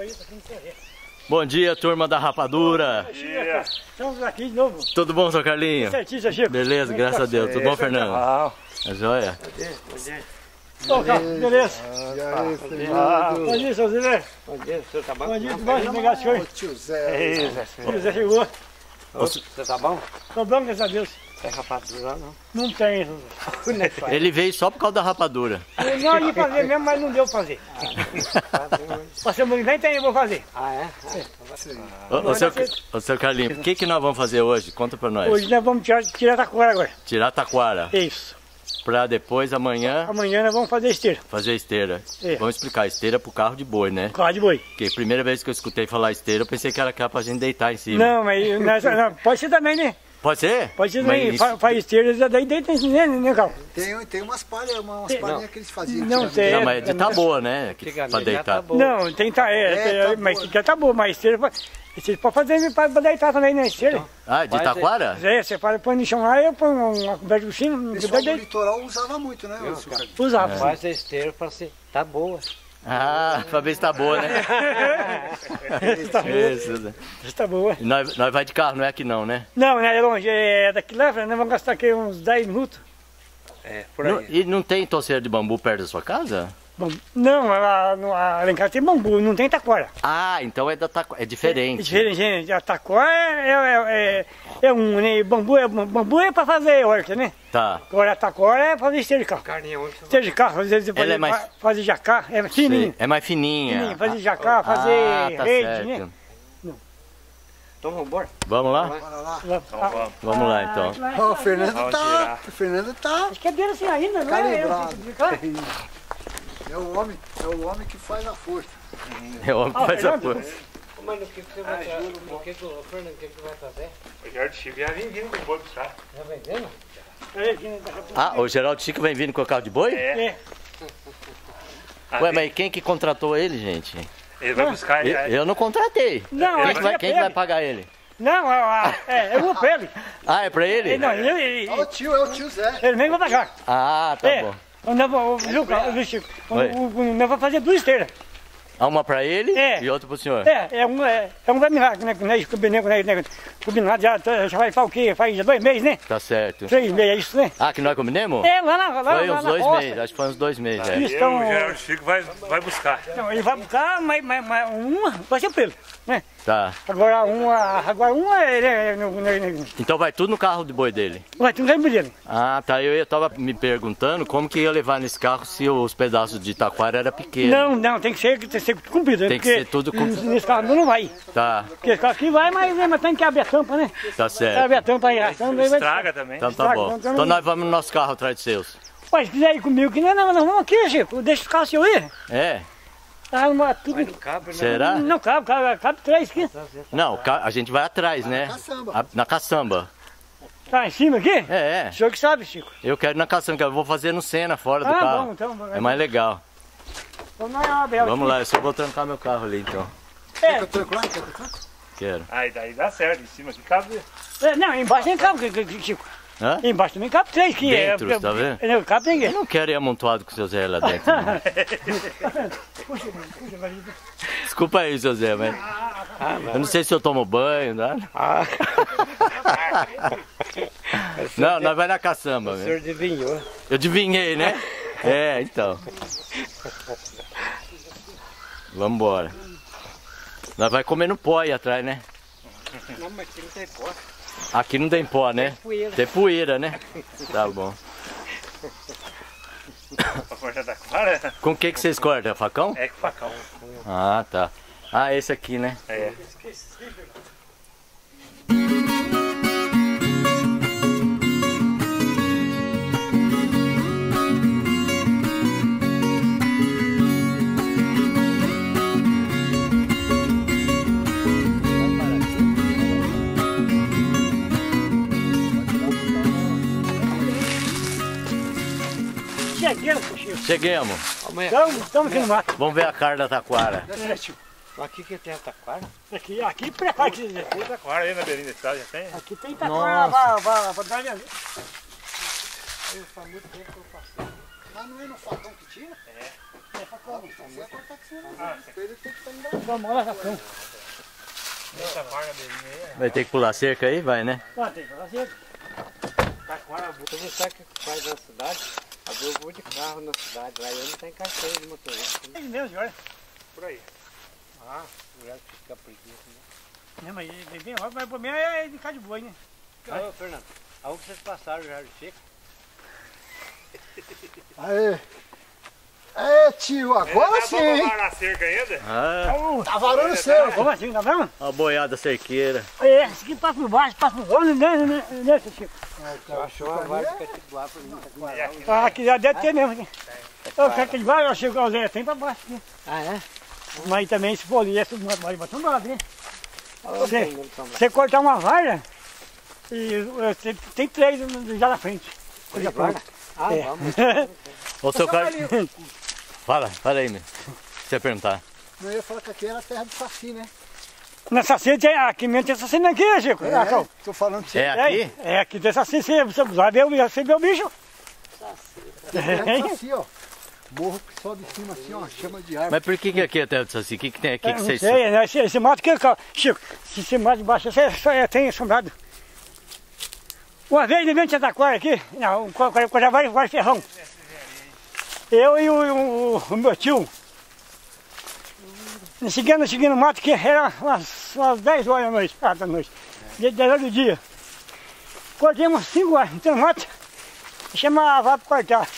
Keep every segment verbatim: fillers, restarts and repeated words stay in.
Bom dia, turma da Rapadura. Bom dia. Estamos aqui de novo. Tudo bom, seu Carlinho? Certinho, seu Chico. Beleza, graças a Deus. Tudo bom, Fernando? Ah. É joia? Bom dia. Bom dia. Ô, Carlos, beleza? E aí, Fernando? Bom dia, seu Zé. Bom dia, o senhor tá bom? Bom dia, tudo bom, seu negócio hoje? Tio Zé. Ei, Zé, O Zé chegou. você tá bom? Tô bom, graças a Deus. Tem rapadura não? Não tem, seu Zé. Ele veio só por causa da rapadura. Eu não ia fazer mesmo, mas não deu pra fazer. Pra semana que vem tem, eu vou fazer. Ah, é? Ô, ô, seu, ô, seu Carlinho, o que, que nós vamos fazer hoje? Conta pra nós. Hoje nós vamos tirar, tirar a taquara agora. Tirar a taquara. Isso. Pra depois, amanhã, Amanhã nós vamos fazer esteira. fazer esteira. É. Vamos explicar, esteira pro carro de boi, né? Carro de boi. Porque a primeira vez que eu escutei falar esteira, eu pensei que era aquela pra gente deitar em cima. Não, mas nessa, não, pode ser também, né? Pode ser? Pode ser Mas também. isso- Fa- Faz esteira, daí deita em cima, né, Carlos? Tem, tem umas palhas, umas Tem- palhinhas que eles faziam. Não antigamente. tem. Não, mas é de taboa, né? Que- Pra Antigamente já deitar. tá bom. Não, tem tá, é, É, é, tá mas boa. que tá bom, mas esteira, pode- esteira pode fazer pra pra deitar também, né? Esteira. Ah, de Faz- taquara? É, você faz, põe no chão lá, eu ponho uma coberta por cima, O uma pessoal do coberta litoral usava muito, né? Viu, Os- cara? usava. Faz a esteira pra ser. Tá boa. Ah, pra ver se tá boa, né? Tá boa, Isso. tá boa. E Nós, nós vai de carro, não é aqui não, né? Não, né, é longe, é daqui lá, nós vamos gastar aqui uns dez minutos. É, por Não- aí. e não tem torceira de bambu perto da sua casa? Bom, não, lá, no- lá em casa tem bambu, não tem taquara. Ah, então é da taquara. É É diferente. diferente, gente. A taquara é, é, é, é um, né? Bambu é, bambu é pra fazer horta, né? Tá. Agora a taquara é pra fazer esteira de carro. Carninha hoje. Esteira de carro, fazer, fazer, Ela é mais- fa- fazer jacá, é fininho. Sei. É mais fininha. Fininho, fazer jacá, fazer ah, tá rede, certo. né? Então vamos embora. Vamos lá? Bora lá. Lá- ah, Vamos lá então. Ó, o Fernando Vamos tá. tirar. O Fernando tá. Acho que é dele assim ainda, não é? Calibrado. Eu- É o homem, é o homem que faz a força. É o homem que Ah, faz a Fernando. força. Mas o que que você vai trazer? O que que o Fernando, o que que vai trazer? O Gerardo Chico já vem vindo com o boi buscar. Já vendendo? Peraí, aqui, né? Ah, o Geraldo Chico vem vindo com o carro de boi? É. Ué, mas quem que contratou ele, gente? Ele vai buscar. Eu, ele- eu não contratei. Não, Quem acho que vai, que é quem pra que vai ele. pagar ele? Não, é, é, eu vou pra ele. Ah, é pra ele? Ele, não, ele, ele, É o tio, é o tio Zé. ele nem vai pagar. Ah, tá É. bom. Nós vamos, viu, Carlos, viu, Chico? Oi. O- o- Nós vamos fazer duas esteiras. Ah, uma pra ele É. e outra pro senhor. É, é um, é, é um combinado, né? Né, combinado, né, né, combinado já, já vai fazer o quê? Faz dois meses, né? Tá certo. Três meses, é isso, né? Ah, que nós combinamos? É, lá na, lá, Foi lá uns na dois roça. meses, acho que foi uns dois meses. É. Isso, Eu, então, o Gerardo Chico vai, vai buscar. não, ele vai buscar, mas, mas, mas uma vai ser pelo, né? Tá. Agora uma, agora uma é, é, é, no- no- no- Então vai tudo no carro de boi dele. vai ter um caminho dele. Ah, tá. Eu eu tava me perguntando como que ia levar nesse carro se os pedaços de taquara era pequeno. Não, não, tem que ser, tem que ser cumprido, né? Tem que Porque ser tudo cumprido. Nesse carro não vai. Tá, Porque esse carro aqui vai, mas, mas tem que abrir a tampa, né? tá Abre certo. a tampa aí, a tampa aí vai... Estraga também. Então tá Estraga, bom. então- Então nós vamos no nosso carro atrás de seus. Pô, se quiser ir comigo, que não, não, não, vamos aqui, Chico, deixa o carro seu aí. É? Tá numa, tudo... Mas não cabe, né? Será? Não cabe, cabe, cabe três aqui. Não, ca- a gente vai atrás, né? caçamba. A- Na caçamba. Tá em cima aqui? É, é. O senhor que sabe, Chico. Eu quero ir na caçamba, que eu vou fazer no Sena, fora do Ah, carro. bom, então. É mais legal. Vamos lá, Abel. Vamos lá, eu só vou trancar meu carro ali então. Quer É, que eu tranco lá? Quer que eu tranco? Quero. Aí daí dá certo, em cima aqui cabe. é, não, embaixo nem cabe, que- que- Chico. Hã? Embaixo também cabe três aqui. Dentro, é, tá vendo? Não, cabe Eu ninguém. não quero ir amontoado com o seu Zé lá dentro. não. Puxa, puxa, vai. Desculpa aí, seu Zé, mas. Eu não sei se eu tomo banho, né? Ah, Não, nós vai na caçamba, o né? senhor adivinhou. Eu adivinhei, né? É, então. Vamos embora. Nós vai comer no pó aí atrás, né? Não, mas aqui não tem pó. Aqui não tem pó, né? poeira. Tem poeira, né? Tá bom. Pra cortar da quara. Com o que que vocês cortam? Facão? É com facão. Ah, tá. Ah, esse aqui, né? É. Cheguei, Chico. Cheguemos. Amanhã. Estamos, estamos aqui no mato. Vamos ver a cara da taquara. É, Chico. Aqui que tem a taquara? Aqui, aqui pra cá. Aqui, Puta quara aí na beirinha da estrada já tem. aqui tem taquara, vai, vai, vai dar minha... Mas não é no facão que tira? Vamos lá, Sacão. Vai ter que pular cerca aí? Vai, né? Vai ter que pular cerca. Taquara, você sabe o que faz na cidade? Abriu um monte de carro na cidade, lá eu não tenho carteira de motorista. É mesmo, senhora. Por aí. Ah, o resto fica preguiça, né? Não, mas ele bem óbvio, mas o problema é de cá de boi, né? Ô, Fernando, aonde vocês passaram já de seco? Aê! Aê, tio, agora sim, hein? Tá na cerca ainda? Ah, Tá varando seu. Como assim, tá vendo? a boiada cerqueira. É, esse aqui passa por baixo, passa por baixo, né, né, né, Chico? Eu achou uma vaga que é tipo lá pra mim, Taquara. Ah, aqui já deve ter mesmo, aqui. Eu quero que ele vai, eu chego ao Zé, tem pra baixo, né? Ah, é? Mas também, se for ali, essa vai botar um lado, né? Ô, Você, Fernando, toma lá. você cortar uma valha, e você tem três já na frente. Coisa pronta. Ah, É. vamos. Ô, seu Carlinhos. Fala, fala aí, meu. Se você perguntar. Não ia falar que aqui era a terra do Saci, né? Nessa cena tem aqui mesmo, tem essa cena aqui, Chico. É, Ah, Cal. tô falando pra você. É aqui? É, é aqui tem essa cena, você, você vai ver, o- você vê o bicho. É do Saci, ó. Morro que sobe de cima assim, ó, chama de árvore. Mas por que que aqui é terra do Saci? O que que tem aqui É, que não vocês... sei, né? Esse, esse mato aqui, Cal. Chico, se esse mato de baixo, você só é, tem assombrado. Uma vez ele veio de Taquara aqui, não, quando já vai, vai ferrão. Eu e o, o, o meu tio, seguindo, seguindo o mato, que era umas, umas dez horas da noite, ah, da noite, dez horas do dia. Cortei umas cinco horas, então no mato, e chamava para cortar.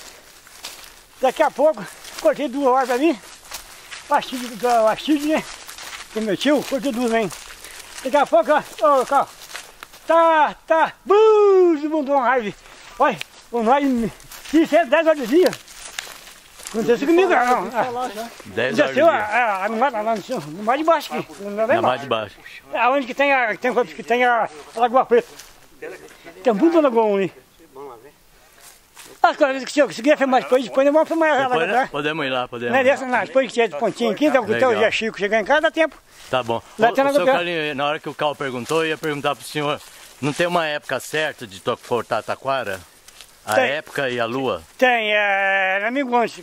Daqui a pouco, cortei duas horas pra mim, o Astide, o Astide, né, que é meu tio, cortei duas aí. Daqui a pouco, ó, ô, Carl, tá, tá, bum, mandou uma raiva. Olha, o nós, isso é dez horas do dia. Acontece comigo, não. Falar já. dez Já horas sei, do ó, dia. ah, no mar, lá no céu, no mar de baixo aqui. Não é Na lá mais de baixo. Aonde que tem a, tem, que tem a, a Lagoa Preta. Tem muita lagoa ali. Vamos lá ver. Ah, cara, se eu conseguir filmar depois, depois nós vamos filmar ela Depois, lá. né? Podemos ir lá, podemos. Não é dessa, não. Depois que tiver de pontinho aqui, então, até o Legal. Zé Chico chegar em casa, dá tempo. Tá bom. Lá Ô, tem ô, na seu Gabriel. Carlinhos, na hora que o Cal perguntou, eu ia perguntar pro senhor, não tem uma época certa de to- cortar taquara? A Tem. época e a lua? Tem, é, amigo antes,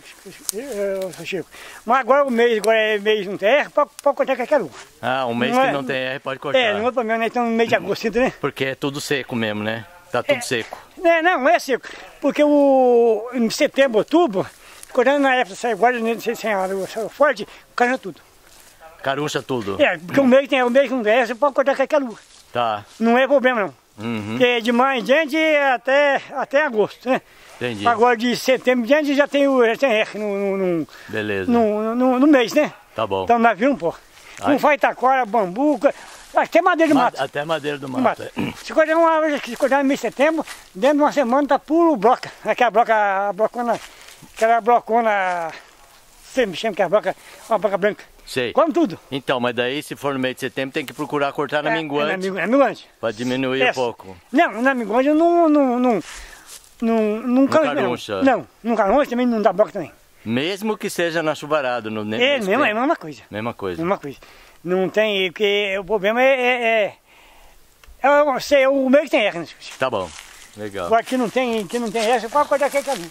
Chico. Mas agora o mês, agora é mês não tem, é, pode, pode cortar qualquer um. Ah, um mês Não que é- não tem R pode cortar. É, não é problema, né? Então no mês de agosto, né? Porque é tudo seco mesmo, né? Tá tudo É. seco. É, não, não é seco. Porque o, em setembro, outubro, cortando na época, sai agora, né, sem, sem a lua forte, caiu tudo. Caruncha tudo. É, porque o mês tem o mês que não der, você pode cortar qualquer lua. Tá. Não é problema não. Uhum. Porque de maio em diante até, até agosto, né? Entendi. Agora de setembro em diante já tem o já tem R no, no, no, Beleza. no, no, no mês, né? Tá bom. Então nós vimos, pô. Ai. Não faz taquara, bambu, até madeira do Ma- mato. Até madeira do do mato. mato. Se cortar uma árvore, se cortar no mês de setembro, dentro de uma semana tá puro broca. Aquela broca, a brocona, aquela brocona, você me chama que é a broca, uma broca branca. Sei. Come tudo. Então, mas daí se for no mês de setembro tem que procurar cortar na É, minguante. É, na mingu- é minguante. Pra diminuir um Essa. pouco. Não, na minguante não, não, não, não, não, caruncha. Não, não caruncha também não dá broca também. Mesmo que seja na chuvarada. No, ne- É, nesse mesmo, é a tempo. mesma coisa. Mesma coisa. Mesma coisa. Não tem, porque o problema é, é, é, é o- sei, o meio que tem erro. Né? Tá bom. Legal. Agora que não tem, que não tem erro, você pode cortar aquele caminho.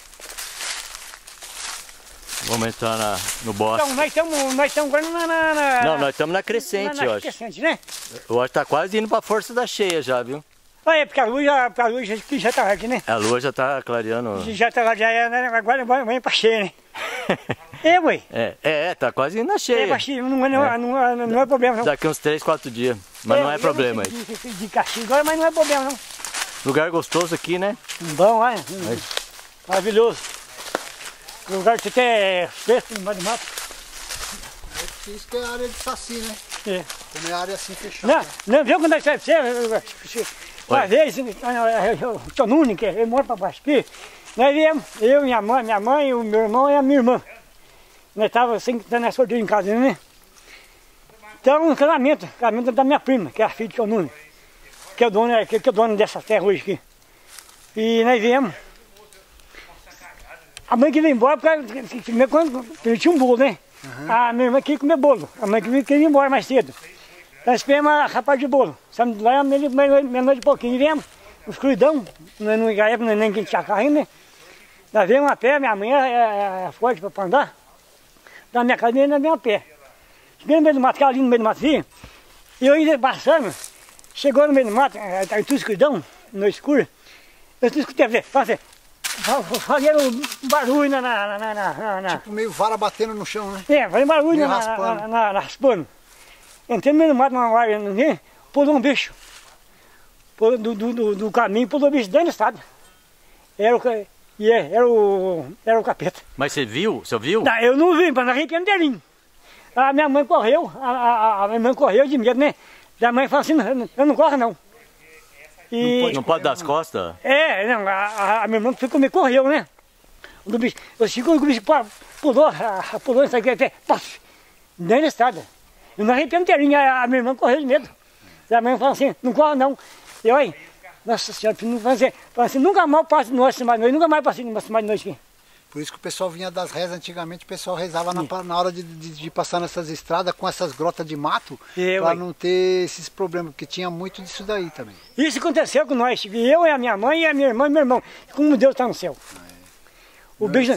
Vamos entrar na, no bosque. Então, nós estamos nós estamos agora na, na, na... Não, nós estamos na crescente, na, na eu acho. crescente, né? Eu acho que tá quase indo pra força da cheia já, viu? Ah, é, porque a luz já, porque a luz já, já tá aqui, né? A lua já tá clareando. Já tá lá, já é, né? Agora vai, vai pra cheia, né? É, ué. É, é, tá quase indo na É cheia. pra cheia, não, é- não, é- não, é- não é problema, não. Daqui uns três, quatro dias. Mas não é eu problema aí. sei De, de, de castigo agora, mas não é problema, não. Lugar gostoso aqui, né? Bom, olha. Maravilhoso. O lugar que você quer fresco no meio do mato. Isso que é a área de Saci, né? É. Como é área assim fechada. Não, não viu quando é que você... Uma vez, o Tio Nunes, que ele mora pra baixo aqui, nós viemos, eu, minha mãe, minha mãe, o meu irmão e a minha irmã. Nós estávamos assim, nós solteiros em casa, né? Então, um casamento, casamento da minha prima, que é a filha de Tio Nunes, que é o dono, que, que é o dono dessa terra hoje aqui. E nós viemos. A mãe queria ir embora, porque ele tinha um bolo, né? Uhum. A minha irmã queria comer bolo, a mãe queria ir embora mais cedo. Nós esperamos a rapaz de bolo, saímos de lá meia-noite e pouquinho, e viemos, escuridão, não, não, na época nem quem tinha carro ainda, né? Nós viemos a pé, minha mãe é, é, é forte para andar. da minha casa e na minha pé. Cheguei no meio do mato, ficava ali no meio do mato, assim, e eu ia passando, chegou no meio do mato, estava tudo escuridão, no escuro, eu tudo escutei, fazer, fazendo barulho na, na, na, na, na... Tipo meio vara batendo no chão, né? É, fazendo barulho meio na, raspando. na, na, na raspando. Entrei no meio do mato, numa árvore, pulou um bicho. Pulou do, do, do, do caminho, pulou um bicho dentro do estado. Era o, yeah, era o, era o capeta. Mas você viu? Você viu? Não, eu não vi, mas arrepiando inteirinho. A minha mãe correu, a, a, a minha mãe correu de medo, né? A mãe falou assim, não, eu não corro não. E, não pode, não pode dar as costas? É, não, a, a minha irmã foi comigo, correu, né? O bicho, eu seguro o bicho pulou, pulou isso aqui, até, pof, dentro da estrada. Eu me arrepiando inteirinho, a, a minha irmã correu de medo. A mãe falou assim, não corre não. E olha, nossa senhora, não fazer, assim, nunca mais passo de noite, mais noite, nunca mais passei de noite aqui. Por isso que o pessoal vinha das rezas, antigamente o pessoal rezava na, na hora de, de, de passar nessas estradas com essas grotas de mato, para não ter esses problemas, porque tinha muito disso daí também. Isso aconteceu com nós, eu e a minha mãe, e a minha irmã e meu irmão, como Deus está no céu. É. O bicho,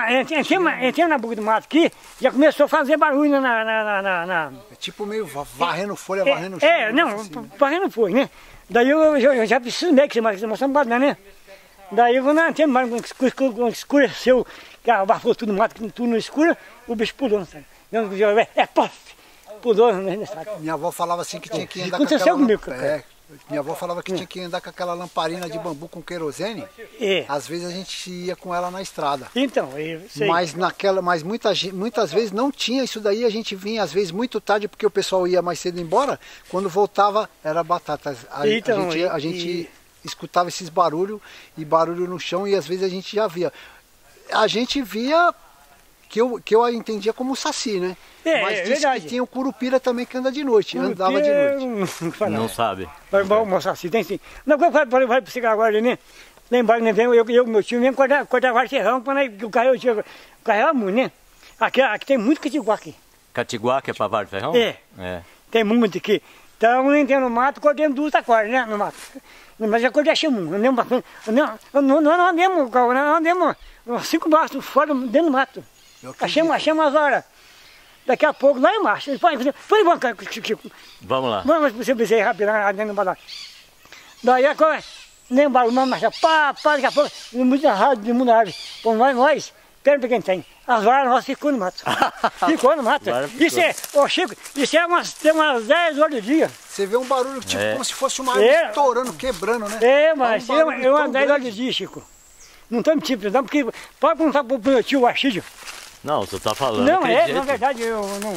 entrei na boca do mato aqui, já começou a fazer barulho na... na, na, na... É tipo meio varrendo folha, é, varrendo chão. É, não, assim, né? Varrendo folha, né? Daí eu, eu, eu já preciso meio que você mostra um banana, né? Daí quando eu entrei no mato, quando escureceu, que abafou tudo no mato, tudo no escuro, o bicho pulou, sabe? É, pof! Pulou na estrada. Minha avó falava assim que tinha que andar aconteceu com aquela... comigo, é, minha avó falava que tinha que andar com aquela lamparina de bambu com querosene. É. Às vezes a gente ia com ela na estrada. Então, eu sei. Mas, naquela, mas muita, muitas vezes não tinha isso daí, a gente vinha às vezes muito tarde, porque o pessoal ia mais cedo embora. Quando voltava, era batata. A, então, a gente, a gente e... escutava esses barulhos e barulho no chão e às vezes a gente já via. A gente via que eu, que eu entendia como saci, né? É, mas é disse verdade. que tinha o curupira também que anda de noite, curupira, andava de noite. Não, não sabe. Mas bom, saci tem sim. Não, vai para o cigarro agora, né? Lá embaixo, né? Eu e meu tio mesmo cortar, cortar vários ferrão, quando o carro eu carregava muito, né? Aqui, aqui tem muito catiguá aqui. Catiguá, que é para vários ferrão? É. é. Tem muito aqui. Então, eu entrei no mato, cortei duas taquaras, né? No mato. Mas já cortei chumbo, não andemos bastante. Não, não, não andemos, não andemos cinco braços fora, dentro do mato. Achamos, achamos as horas. Daqui a pouco, lá embaixo. Foi bom, Chico. Vamos lá. Vamos, você precisa rápido lá dentro do badalo. Daí a coisa, nem barulho, uma marcha, pá, pá, daqui a pouco, muita rádio, de muita árvore. Pô, nós, nós, perto de quem tem. As varas nossas ficou no mato. Ficou no mato. Isso é, ô Chico, isso é umas, tem umas dez horas de dia. Você vê um barulho tipo é. como se fosse uma árvore é. estourando, quebrando, né? É, mas é um é umas dez horas de dia, Chico. Não estou mentindo, não, porque pode perguntar para o meu tio Achídio. Não, você está falando. Não, é, jeito. na verdade eu não.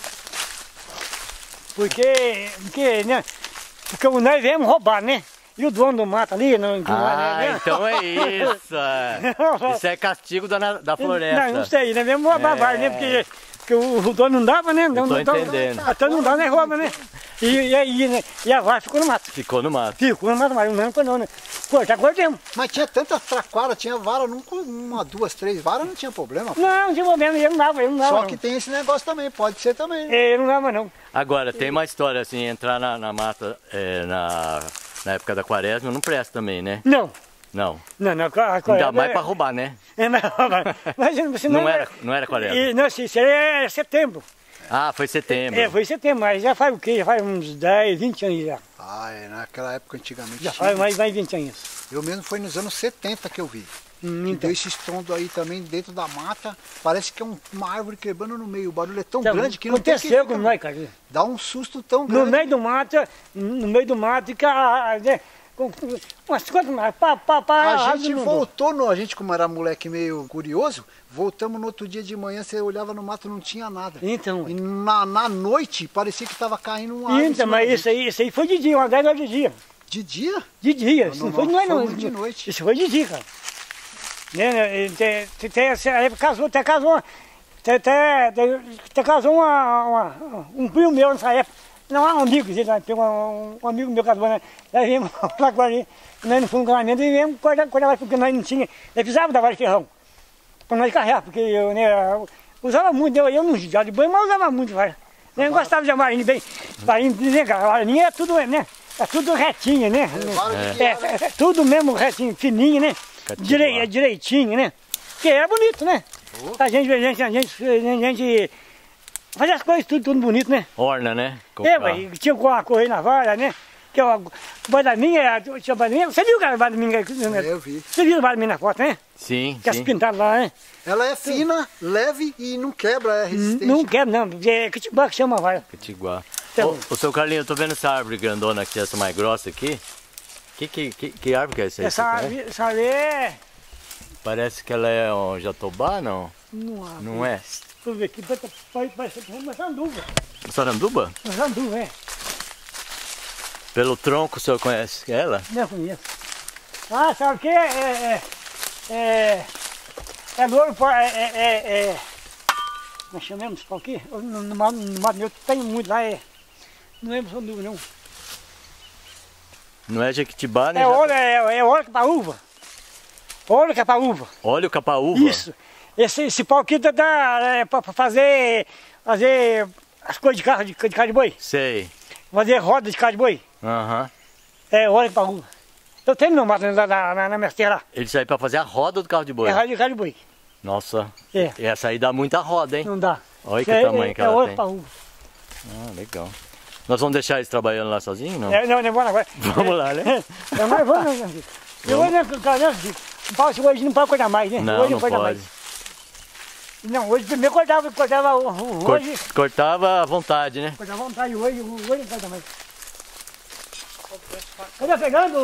Porque, porque, né? Porque nós viemos roubar, né? E o dono do mato ali, não. Ah, né? Então é isso. É. Isso é castigo da, da floresta. Não, não sei, né? Viemos roubar, é. né? Porque, porque o, o dono não dava, né? Não, não entendendo. Até não dá, né? Rouba, né? E, e, e, né? e a vara ficou no mato. Ficou no mato. Ficou no mato, mas não foi não, né? Cortar, cortemos. Mas tinha tanta traquara, tinha vara, nunca, uma, duas, três varas, não tinha problema. Não, não tinha problema, ele não dava, ele não dava. Só não. que tem esse negócio também, pode ser também. Né? Ele não dava, não. Agora, tem uma história assim, entrar na, na mata é, na, na época da quaresma não presta também, né? Não. Não. Não, não, a quaresma. Ainda mais para roubar, né? É, mas, mas você não, não era, não era quaresma? E, não, isso é setembro. Ah, foi setembro. É, foi setembro, mas já faz o quê? Já faz uns dez, vinte anos já. Ah, é, naquela época antigamente. Já faz mais, mais vinte anos. Eu mesmo foi nos anos setenta que eu vi. Hum, que então. deu esse estrondo aí também dentro da mata. Parece que é um, uma árvore quebrando no meio. O barulho é tão então, grande que não tem que... Aconteceu com nós, cara. Dá um susto tão grande. No meio do mato, no meio do mato, fica... Né, com umas quantas mais, pá, pá, pá. A gente voltou, no, a gente como era moleque meio curioso, voltamos no outro dia de manhã, você olhava no mato não tinha nada. Então. E na, na noite parecia que estava caindo uma árvore. Então, mas isso aí, isso aí foi de dia, uma dez horas de dia. De dia? De dia, isso não, não foi de noite não. Foi de noite. Isso foi de dia, cara. Né, tem, tem, aí casou, até casou, até, até, até casou uma, uma, um primo meu nessa época. Não, um amigo, tem um, um amigo meu casou, né? Nós viemos lá agora, nós não fomos no casamento e viemos cortar, cortar, porque nós não tínhamos, nós precisávamos da vara de ferrão, para nós carregar, porque eu, né, eu usava muito, eu, eu não jogava de banho, mas usava muito vara. Eu não gostava de amarinho bem, varinho, né, a varinha é tudo, né, é tudo retinho, né? É, é, é, é tudo mesmo retinho, fininho, né? Direi, é direitinho, né? Porque é bonito, né? A gente, a gente, a gente, a gente fazia as coisas tudo, tudo bonito, né? Orna, né? Com É, mas tinha uma correia na vara, né? Que é o Badaminha, tinha Badaminha. Você viu o Badaminha? É, eu vi. Você viu o Badaminha na foto, né? Sim, Que as pintadas lá, né? Ela é fina, leve e não quebra, é resistente. Não quebra, não. É Kitibá que chama a vara. Kitiguá. Então, Ô, ô, seu Carlinho, eu tô vendo essa árvore grandona aqui, essa mais grossa aqui. Que, que, que, que árvore que é essa aí? essa árvore, essa árvore é... Parece que ela é um jatobá, não? Não, Não é? Deixa eu ver aqui, parece uma sanduva. Saranduba? Uma sanduva, é. Pelo tronco o senhor conhece ela? Não conheço. Ah, sabe o que? É, é, é, é louro, é, é, é, é, nós chamamos qual aqui? No, no, no, no mato meu tem muito lá, é, não lembro se não, não. Não é jequitibá, né? É óleo, é, é óleo capaúva. Óleo capaúva. Óleo capaúva? Isso. Esse, esse pau aqui dá, dá é, pra fazer, fazer as coisas de carro de, de carro de boi. Sei. Fazer roda de carro de boi. Aham. Uhum. É óleo capaúva. Eu tenho no mato na, na, na, na minha terra lá. Ele sai pra fazer a roda do carro de boi? É roda de carro de boi. Nossa. É. Essa aí dá muita roda, hein? Não dá. Olha que é, tamanho é, que ela é óleo tem. capaúva. Ah, legal. Nós vamos deixar eles trabalhando lá sozinhos, não? É, não, não, bora, bora. Vamos lá, né? É, mas vamos, né? Eu hoje, né, cara, o pau hoje não pode cortar mais, né? Não, hoje não corta pode. Mais. Não, hoje primeiro cortava, cortava hoje. Cortava à vontade, né? Cortava à vontade, hoje, hoje não corta mais. Cadê pegando?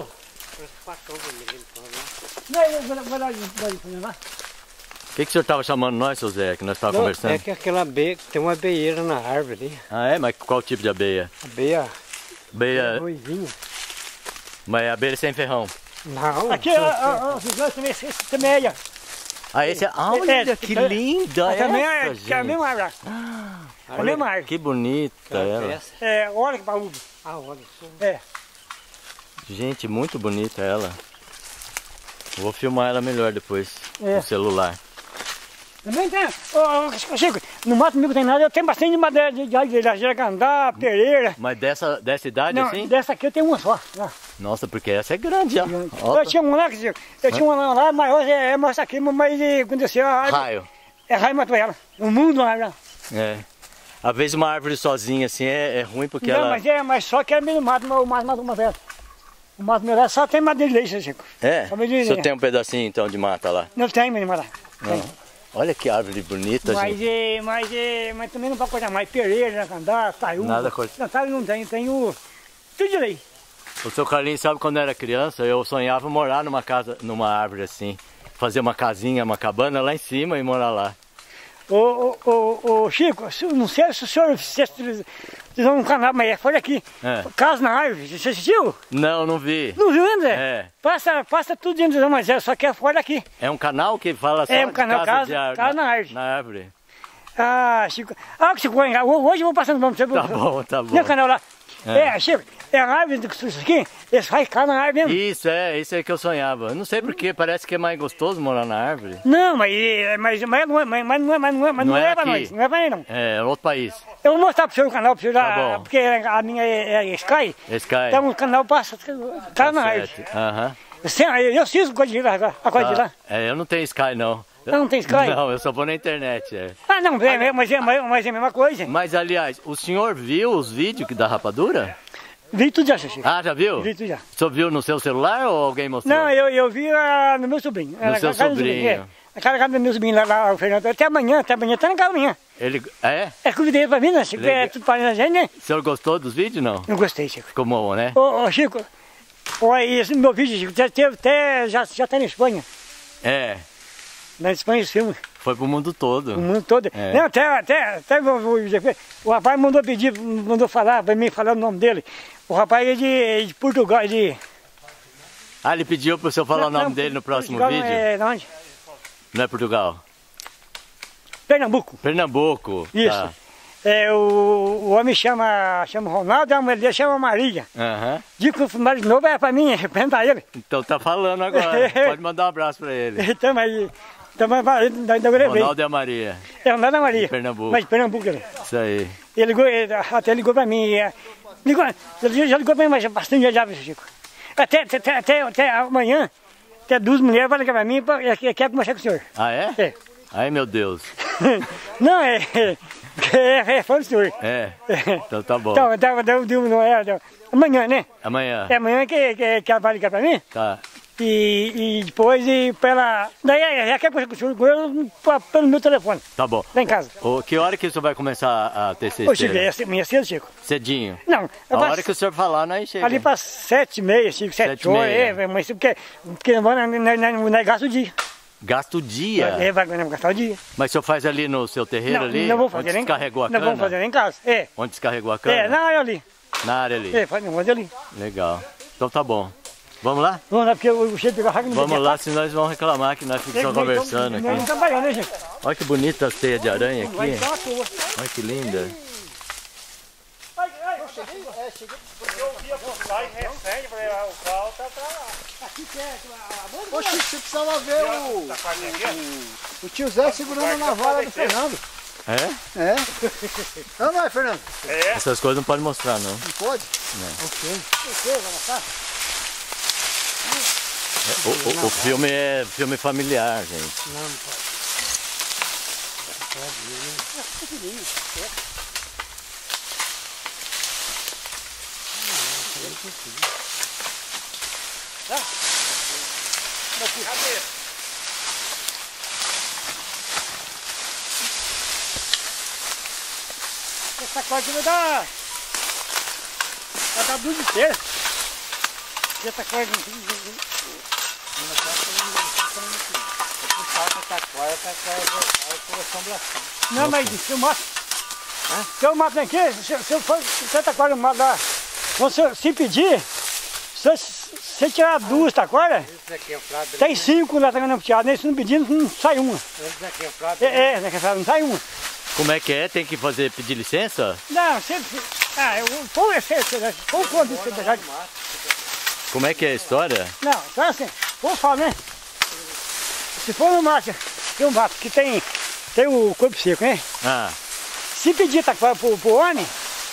Não, eu vou vou lá, vou lá. O que, que o senhor estava chamando nós, seu Zé, que nós estávamos conversando? É que aquela abelha, tem uma abelheira na árvore ali. Ah, é? Mas qual tipo de abelha? Abelha. Abelha. Ruivinha. Mas é abelha sem ferrão. Não. Aqui, ó, ó, também, esse também aí, ó. Ah, esse é. Ah, olha É, que é, linda! Também essa, é, gente. que é a mesma árvore. Ah, a mesma árvore. que bonita ela. Essa. É, olha que baú. Ah, olha só. É. Gente, muito bonita ela. Vou filmar ela melhor depois É. no celular. Também tem, ô, ô, Chico, no mato comigo tem nada, eu tenho bastante madeira de de jacandá, pereira. Mas dessa, dessa idade Não, assim? dessa aqui eu tenho uma só. Ó. Nossa, porque essa é grande já. Eu tinha uma lá, Chico, eu tinha uma lá, maior, é, é mais aqui, mas aconteceu a árvore. Raio. É raio matou ela. O mundo lá. já. É. Às vezes uma árvore sozinha assim é, é ruim porque Não, ela... mas é, mas só que é meio mato, mas o mato matou uma vez. O mato meu lá só tem madeira de leite, Chico. É? Só madeira de O senhor leite. tem um pedacinho então de mata lá? Não tem, meu irmão lá. Tem. Olha que árvore bonita, Mas, gente. é, mas, é, mas também não pode cortar mais pereira, jacandá, taiúva. Nada corta. Não, taiúva não tem, tem o... Tudo de lei. O seu Carlinhos sabe quando eu era criança, eu sonhava morar numa casa, numa árvore assim. Fazer uma casinha, uma cabana lá em cima e morar lá. Ô, ô, ô, ô, Chico, não sei se o senhor fez um canal, mas foi aqui. É. Casa na árvore, você assistiu? Não, não vi. Não viu ainda? É. Passa, passa tudo dentro do mas é só que é fora daqui. É um canal que fala só É um de canal, casa, casa- de ar- casa na árvore. Na árvore. Ah, Chico. Ah, Chico, hoje eu vou passando vamos Tá bom, tá bom. Tem um canal lá. É. É, Chico, é a árvore do isso aqui, eles fazem casa na árvore mesmo. Isso, é, isso é que eu sonhava. Eu não sei porquê, parece que é mais gostoso morar na árvore. Não, mas, mas, mas, não é, mas, mas não é, mas não é, mas Não não é é pra aqui. nós, não é pra aí não. É, é outro país. Eu vou mostrar pro senhor o canal, pro senhor Tá lá, bom. porque a minha é, é Sky. Sky. Então o canal passa casa na árvore. Sete. Aham. Sim, eu eu assisto coisa de lá, a coisa de Tá. lá. É, eu não tenho Sky não. Ah, não tem Sky? Não, eu só vou na internet. É. Ah, não, é, mas, é, mas, mas é a mesma coisa. Mas aliás, o senhor viu os vídeos que da rapadura? Vi tudo já, Chico. Ah, já viu? Vi tudo já. O senhor viu no seu celular ou alguém mostrou? Não, eu, eu vi ah, no meu sobrinho. No Na seu casa do sobrinho. É. Na casa do meu sobrinho lá, lá, o Fernando. Até amanhã, até amanhã, tá na casa amanhã. Ele... É? É, convidei ele pra vir, né, Chico? Legal. É tudo para a gente, né? O senhor gostou dos vídeos, não? Eu gostei, Chico. Ficou bom, né? Ô, ô Chico, olha, esse meu vídeo, Chico, já, teve, até, já, já tá na Espanha. É, Na Espanha esse filme, foi pro mundo todo. o mundo todo. É. Não, até, até, até o, o, o rapaz mandou pedir, mandou falar pra mim, falar o nome dele. O rapaz é de, de Portugal, de... Ah, ele pediu pro senhor falar Não, o nome não, dele no próximo Portugal, vídeo? É, de onde? Não é Portugal? Pernambuco. Pernambuco. Isso. Tá. É, o, o homem chama, chama Ronaldo e a mulher dele chama Maria. Aham. Digo que o filmado de novo é pra mim, pergunta ele. Então tá falando agora. Pode mandar um abraço pra ele. Então, aí, então, ainda ainda gravei. Ronaldo e a Maria. É Ronaldo da Maria. De Pernambuco. Mas de Pernambuco ele. Isso aí. Ele ligou, ele até ligou pra mim. é, Ligou, ele já ligou pra mim, mas bastante já, Chico. Até, até, até, até amanhã, até duas mulheres vão ligar pra mim e quer conversar com o senhor. Ah, é? É. Ai, meu Deus. Não, é... É, é fã do senhor. É, então tá bom. Então, dava, dava, dava, não é, amanhã, né? Amanhã. É amanhã que, que, que ela vai ligar pra mim. Tá. E, e depois, e pra ela... Daí, já quer conversar com o senhor com ele pelo meu telefone. Tá bom. Lá em casa. O, que hora que o senhor vai começar a tecer Ô, esteira? Chico, amanhã cedo, Chico. Cedinho? Não. A hora que o senhor falar, nós chega. Ali para sete e meia, Chico, sete horas, é, mas porque, porque não é gasto o dia. Gasta o dia? É, vai gastar o dia. Mas o senhor faz ali no seu terreiro não, ali? Não vou fazer onde nem descarregou a não cana? Não vou fazer nem em casa, é. Onde descarregou a cana? É, na área ali. Na área ali? É, faz negócio ali. Legal. Então tá bom. Vamos lá? Vamos lá, porque o cheiro de garrafa não Vamos lá, senão nós vamos reclamar que nós ficamos só conversando aqui. Não trabalhando, né, gente? Olha que bonita a teia de aranha aqui. Olha que linda. Eu cheguei, é, cheguei. Porque eu via por lá e recém, falei, ah, o pau tá pra lá. Oxe, você precisava ver o, o, o tio Zé segurando na vara do Fernando. É? É. Não, não é, Fernando? É. Essas coisas não pode mostrar, não. Não pode? Não. Ok. Ok, vai mostrar? O, o, o filme é filme familiar, gente. Não, não pode. Tá? Cadê? Essa corda vai dar... Vai dar duas inteiras. E essa corda... Não, mas se eu mato... Se eu mato aqui, se, se eu for... Se eu taquara mato lá... Se, se pedir... Se, se tirar duas taquaras... Tem cinco lá também no teatro, né? Se não pedir, não sai uma. É, é, não sai uma. Como é que é? Tem que fazer, pedir licença? Não, sempre... Ah, eu vou esse, vou quando você pegar. Como é que é a história? Não, então assim, vou falar, né? Se for no mato, tem um mato que tem, tem o corpo seco, né? Ah. Se pedir taquara pro, pro homem,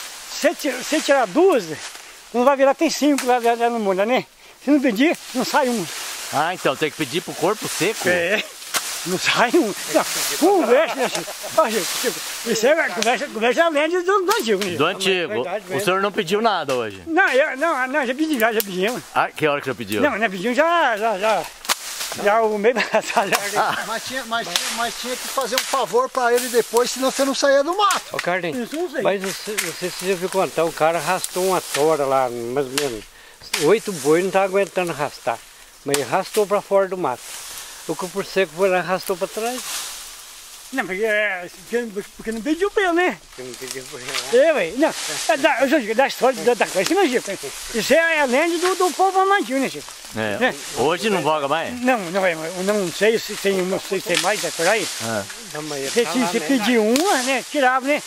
se você tirar duas, não vai virar, tem cinco lá, lá no mundo, né? Se não pedir, não sai uma. Ah, então tem que pedir pro corpo seco? É. Não sai um. Não, conversa, né, Chico? Olha, Chico, isso é conversa, conversa além do, do antigo, né? Do antigo. Verdade, o senhor não pediu nada hoje? Não, eu, não, não, já pedi, já, já pedimos. Ah, que hora que o senhor pediu? Não, já pedimos já, já, já. Já o meio passado. Ah. Mas, tinha, mas, tinha, mas tinha que fazer um favor pra ele depois, senão você não saía do mato. Ô Carlinhos, mas você, você já viu contar, o cara arrastou uma tora lá, mais ou menos. Oito boi não tá aguentando arrastar, mas arrastou pra fora do mato. O que por seco foi lá, arrastou para trás. Não, porque, porque não pediu pra ele, né? Porque não pediu pra ele. É, ué. Não, é da, eu já digo, da história da, da coisa, não, Chico. Isso é a lenda do, do povo amantinho, né, Chico? É. Né? Hoje não voga mais? Não, não, é, eu não sei se tem, não sei se tem mais, é por aí. Ah. Não, mas Se você pediu uma, né, tirava, né?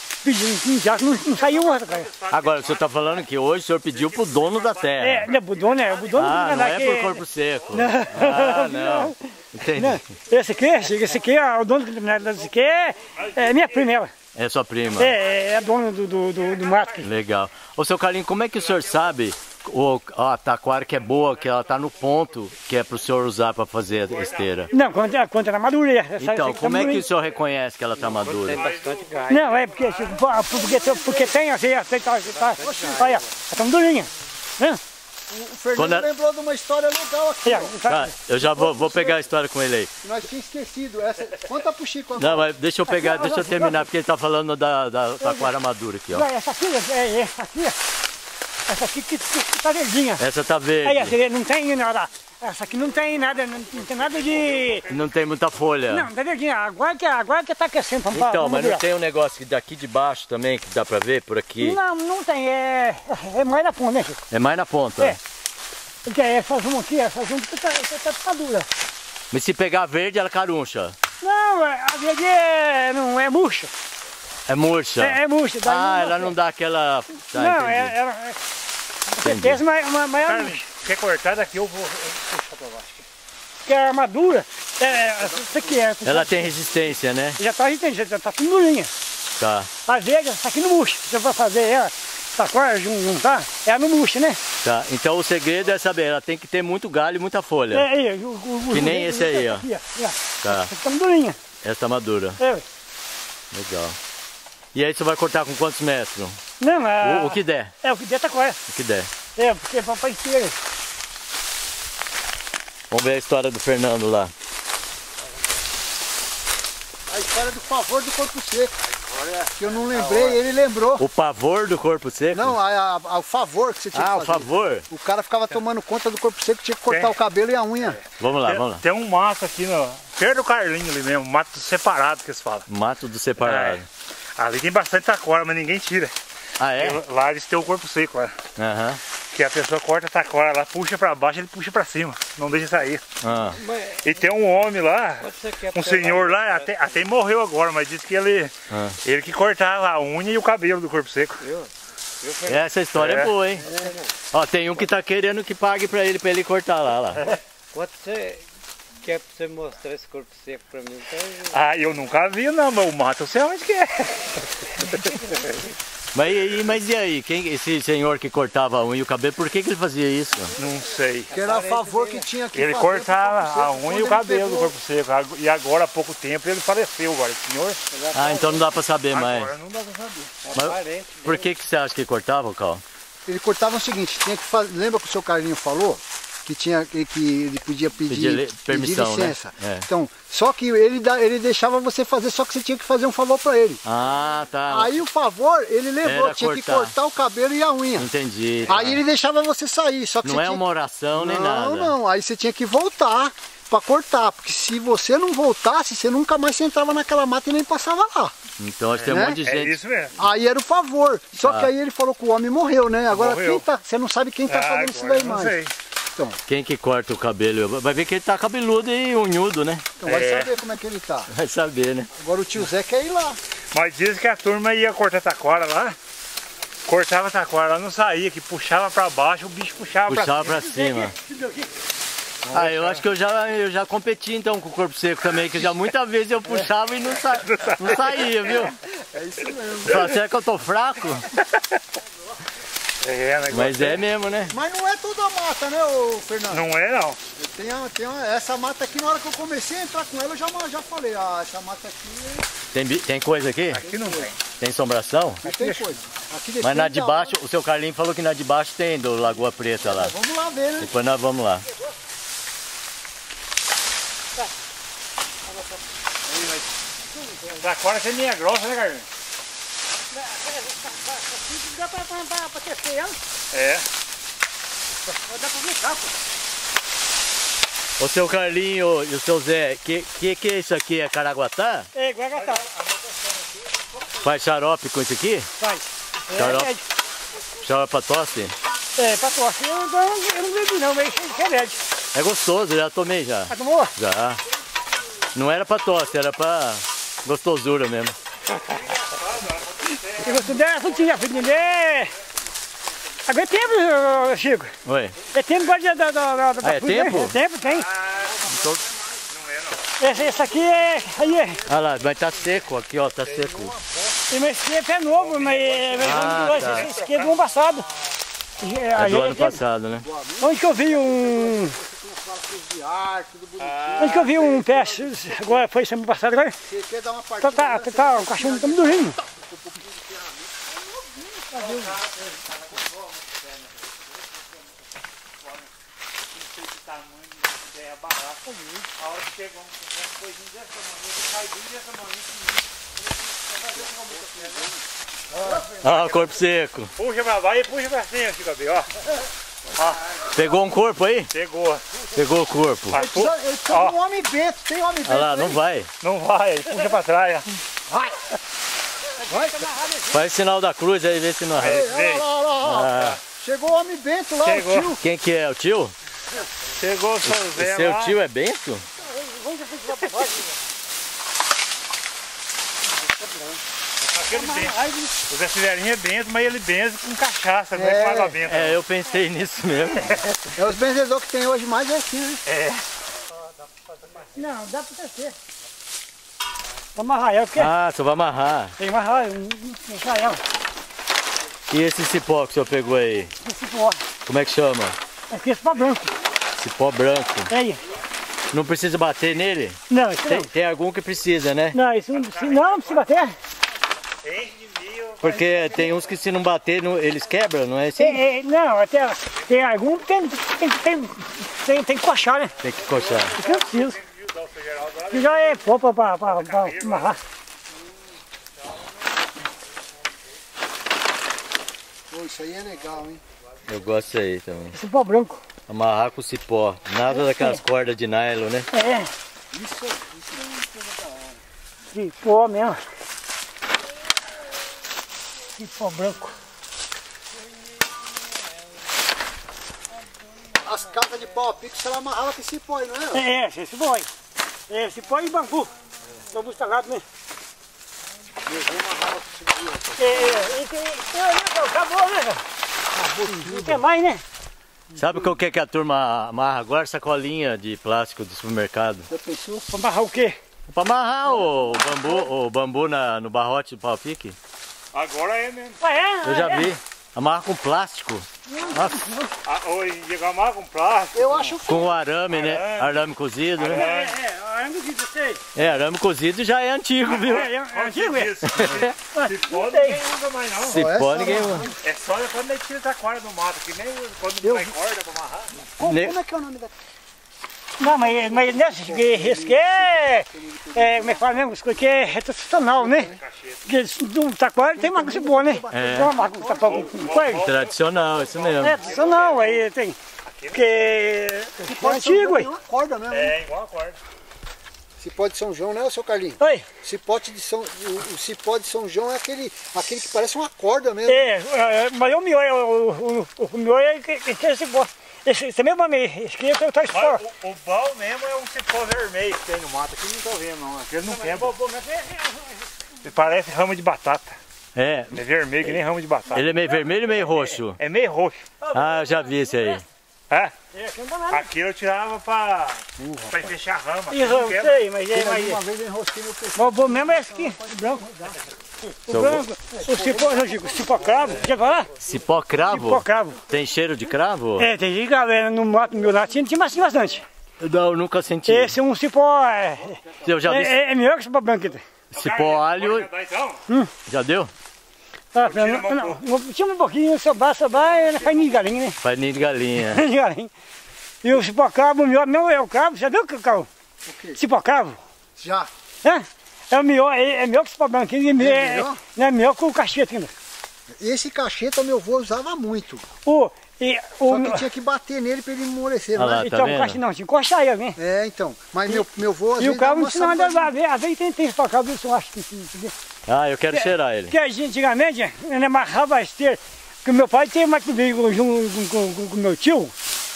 Pediu, já não, não saiu uma, cara. Agora, o senhor está falando que hoje o senhor pediu pro dono da terra. É, não é pro dono, é pro dono. Ah, não é que... por corpo seco. Não, ah, não. Entendi. Não. Esse aqui, Chico, esse aqui, o dono desse aqui é, é minha prima, ela. É sua prima? É, é a dona do, do, do, do mato. Aqui. Legal. Ô, seu Carlinhos, como é que o senhor sabe o, a taquara que é boa, que ela tá no ponto, que é pro senhor usar para fazer a esteira? Não, quando, quando ela é madura. Essa, então, essa como tá é que o senhor reconhece que ela tá madura? Tem bastante gás. Não, é porque, porque, porque tem assim, assim, tá, tá, olha, ela tá madurinha, né? O Fernando Quando... lembrou de uma história legal aqui. Ah, eu já vou, vou pegar a história com ele aí. Nós tínhamos esquecido. Essa... Conta pro Chico agora. Não, mas deixa eu pegar, deixa eu terminar, porque ele tá falando da, da taquara madura aqui, ó. Essa aqui, é, essa aqui, essa aqui que, que, que tá verdinha. Essa tá verde. Aí, essa não tem nada. Essa aqui não tem nada, não, não tem nada de... Não tem muita folha. Não, tá verdinha. Agora que, agora que tá aquecendo. Vamos então, pra, mas vamos não tem um negócio daqui de baixo também, que dá pra ver por aqui? Não, não tem. É, é mais na ponta, né, Chico? É mais na ponta? É. Porque essa zuma aqui, essa zuma que tá, tá, tá dura. Mas se pegar verde, ela caruncha? Não, a verde é, não é murcha. É murcha? É, é murcha. Daí ah, não, ela não dá aquela... Tá, não, entendi. é... Ela, é certeza, mas, mas, mas é murcha. Quer cortar daqui, eu vou puxar pra baixo. Porque a armadura, é, isso aqui é... Ela tem resistência, né? Já tá resistente, já tá tudo durinha. Tá. A verde, essa aqui não murcha. Se eu for fazer ela, tá quase juntar, ela não murcha, né? Tá, então o segredo é saber, ela tem que ter muito galho e muita folha. É, aí, o, o, que o, nem o, esse aí, ó. Aqui, ó. Tá. Essa tá durinha. Essa madura. É. Legal. E aí você vai cortar com quantos metros? Não, é... O, o que der. É, o que der tá corta. O que der. É, porque é pra inteira. Vamos ver a história do Fernando lá. A história do pavor do corpo seco. Que eu não lembrei, ele lembrou. O pavor do corpo seco? Não, a, a, o favor que você tinha ah, que fazer. Ah, o favor? O cara ficava tomando conta do corpo seco, tinha que cortar Tem. o cabelo e a unha. Vamos lá, Tem, vamos lá. tem um mato aqui, no, perto do Carlinho ali mesmo, mato separado que eles falam. Mato do separado. É. Ali tem bastante taquara, mas ninguém tira. Ah, é? Porque lá eles têm o corpo seco, lá. Aham. Que a pessoa corta a taquara lá, puxa pra baixo, ele puxa pra cima, não deixa sair. Ah. E tem um homem lá, um senhor lá, até, até morreu agora, mas disse que ele, Ah. ele que cortava a unha e o cabelo do corpo seco. Essa história é, É. boa, hein? É. Ó, tem um que tá querendo que pague pra ele, pra ele cortar lá, lá. Quanto você quer pra você mostrar esse corpo seco pra mim? Então... Ah, eu nunca vi não, mas o mato eu sei onde que é. Mas e, mas e aí, quem, esse senhor que cortava a unha e o cabelo, por que, que ele fazia isso? Não sei. Que era a favor que tinha que Ele fazer cortava pro corpo a seco. unha e o Quando ele cabelo do pegou- corpo seco. E agora há pouco tempo ele faleceu agora, esse senhor. Ah, então não dá pra saber mais. Agora não dá pra saber. Mas por que, que você acha que cortava, Cal? Ele cortava o seguinte, tinha que fazer. Lembra que o seu Carlinho falou? Que, tinha, que, que ele podia pedir, Pedir li- permissão, pedir licença. né? É. Então, só que ele, dá- ele deixava você fazer, só que você tinha que fazer um favor pra ele. Ah, tá. Aí o favor, ele levou, Era tinha que cortar. cortar o cabelo e a unha. Entendi. tá. Aí ele deixava você sair, só que Não você é tinha... uma oração nem não, nada. não, aí você tinha que voltar pra cortar, porque se você não voltasse, você nunca mais entrava naquela mata e nem passava lá. Então acho que tem um Né? monte de É gente. isso mesmo. Aí era o favor, só Tá. que aí ele falou que o homem morreu, né? Agora Morreu. quem tá, você não sabe quem tá Ah, fazendo isso agora daí eu não mais. sei. Então, Quem que corta o cabelo? Vai ver que ele tá cabeludo e unhudo, né? então vai É. saber como é que ele tá. Vai saber, né? Agora o tio Zé quer ir lá. Mas diz que a turma ia cortar taquara lá. Cortava a taquara lá, não saía, que puxava pra baixo, o bicho puxava, Puxava pra pra cima. cima. Ah, eu acho que eu já, eu já competi então com o corpo seco também, que já muitas vezes eu puxava e não, sa... não saía, viu? É isso mesmo. Fala, será que eu tô fraco? É, negócio Mas é mesmo, né? Mas não é toda a mata, né, ô Fernando? Não é não. Tem, a- tem a- essa mata aqui, na hora que eu comecei a entrar com ela, eu já, já falei, ah, essa mata aqui Tem, bi- tem coisa aqui? Aqui não tem. Tem assombração? não tem coisa. Aqui Mas na depende de da baixo, hora. o seu Carlinho falou que na de baixo tem do Lagoa Preta lá. Vamos lá ver, né? Depois nós vamos lá. Taquara é meia grossa, né, Carlinhos? Dá pra, pra, pra, pra tecer ela? É. Dá pra brincar, pô. O seu Carlinho e o seu Zé, que, que que é isso aqui? É Caraguatá? É, Guagatá. Faz xarope com isso aqui? Faz. É, Xarope. remédio. Xarope pra tosse? É, pra tosse. Eu, eu, não- eu não bebi não, mas é remédio. É gostoso, já tomei já. Ah, tomou? Já. Não era pra tosse, era pra gostosura mesmo. Eu gostei dela, não tinha, fui entender. Agora é tempo, ô, Chico. Oi. É tempo igual da... da, da, da Ah, é fruta, né? tempo? É tempo, tem. Então, Essa, essa aqui é... Aí é... olha lá, mas tá seco aqui, ó, tá seco. Mas esse aqui é novo, mas... mas Ah, esse, tá. esse aqui é do ano passado. É do ano passado, né? Onde que eu vi um... Onde que eu vi um pé, agora foi semana passada, agora... Você quer dar uma Tá, partida? tá, tá, tá, o cachorro tá me dormindo. A hora que pegou uma coisinha dessa maneira, cai bem dessa maneira. Ah, o corpo seco. Puxa pra baixo e puxa pra cima, Chico Abel, ó. Ó, Pegou um corpo aí? pegou. Pegou o corpo. Vai, Ele precisa, ele precisa Ó. de um homem bento, tem homem bento. Olha lá, aí? não vai. Não vai, puxa pra trás, ó. Vai! Vai! Faz sinal da cruz aí, vê se não arranca. Olha lá, olha lá, olha lá. Ah, Chegou o homem bento lá, Chegou. o tio. quem que é? O tio? Chegou o seu O Zé seu lá. tio é Bento? Aquele benzo. O Zé Silveirinho é benzo, mas ele benze com cachaça, não é É. com água benta. É, eu pensei nisso mesmo. É os benzedores que tem hoje mais é assim, né? É. Não, dá pra tecer. Pra amarrar ela, porque Ah, só vai amarrar. tem que amarrar, não deixar ela. E esse cipó que o senhor pegou aí? Esse pó. Como é que chama? É que esse pó branco. Cipó branco. É aí. Não precisa bater nele? Não, isso tem, não. Tem algum que precisa, né? Não, isso não precisa, não, não precisa bater. Porque tem uns que se não bater, não, eles quebram, não é assim? É, é, não, até tem algum que tem, tem, tem, tem, tem que coxar, né? Tem que coxar. Isso eu preciso. Isso já é popa para amarrar. Pô, isso aí é legal, hein? Eu gosto aí também. Esse pó branco. Amarrar com cipó. Nada daquelas cordas de nylon, né? É. Isso, isso é uma coisa da hora. Cipó mesmo. Cipó branco. As casas de pau a pico, você amarrava com cipó aí, não é? É, é, esse cipó aí. É, cipó e bambu. Bambu estragado, né? Meu avô amarrava com cipó. É, é, e tem... tem acabou, né, cara? Acabou tudo. Não tem mais, né? Sabe o que, que a turma amarra agora? Sacolinha de plástico do supermercado. Já pensou? Pra amarrar o quê? Pra amarrar o bambu, o bambu na, no barrote do pau-pique. Agora é mesmo. Ah, é? Eu já é. vi. Amarra com plástico. Nossa. Ah, hoje chega mais com plástico. Eu acho Com o arame, né? Arame cozido, É, né? é, arame que você... É, arame cozido já é antigo, viu? É, é, é antigo, é? Se pode, ninguém usa mais não. Se essa pode, ninguém... É só quando a gente tira essa corda do mato, que nem quando Eu não vai vi. corda pra amarrar. Como, Ne- como é que é o nome da... Não, mas, mas nesse esse que é, é, como é que fala mesmo, isso aqui é retrostitucional, né? Porque no taquara tem uma coisa boa, né? É. Tem uma marca com taquara com coelho. Tradicional, isso mesmo. É tradicional, aí tem, porque é antigo, aí. É uma corda mesmo, né? É, igual a corda. Cipó de São João, né, seu Carlinhos? Oi, Cipote de São, o, o cipó de São João é aquele, aquele que parece uma corda mesmo. é, é, mas o miolho, o, o, o, o miolho é que, que é esse boa. Esse, esse mesmo nome, esse aqui é o tais fora. Mas o, o bal mesmo é um cipó vermelho que tem no mato. Aqui não tô vendo não, aquele não quebra. Ele parece ramo de batata. É. Ele é vermelho que nem ramo de batata. Ele é meio vermelho e meio roxo. É meio roxo. Ah, eu já vi esse aí. É? É, aqui não dá nada. Aqui eu tirava pra, pra fechar a rama. Isso, eu sei, mas é, mas Uma vez eu enrosquei meu pescoço. mas o bom mesmo é esse aqui, o branco. O branco, o cipó, não digo, cipó cravo, quer falar? Cipó cravo? Cipó cravo. Tem cheiro de cravo? É, tem gente, galera, no mato meu lá tinha, tinha bastante. Não, eu nunca senti. Esse é um cipó, é, Eu já vi é, é melhor que o cipó branco. cipó alho. Pode então? Já deu? Ah, não, não, não, tinha um pouquinho, sobar, sobar, era farinha de galinha, né? Farinha de galinha. Farinha de galinha. E o cipó cravo, o melhor não é o cravo, já viu o cravo? O quê? Cipó cravo? Já. É? É o melhor, é, é melhor que o cipó branco, é, é, melhor? é, é melhor que o cacheta ainda. Esse cacheta meu avô usava muito. O, e, o, Só que tinha que bater nele pra ele amolecer, Ah não lá, é? tá então, o vendo? cacheta não, tinha que coxar ele, né? É, então. Mas meu, meu avô às E o vezes dava cravo uma ensinava a sambadinha. ver, às vezes tem, tem cipó cravo, isso eu acho que sim. Ah, eu quero cheirar ele. Porque a gente, antigamente, ele amarrava a esteira, porque meu pai teve mais que veio junto com, com, com, com meu tio,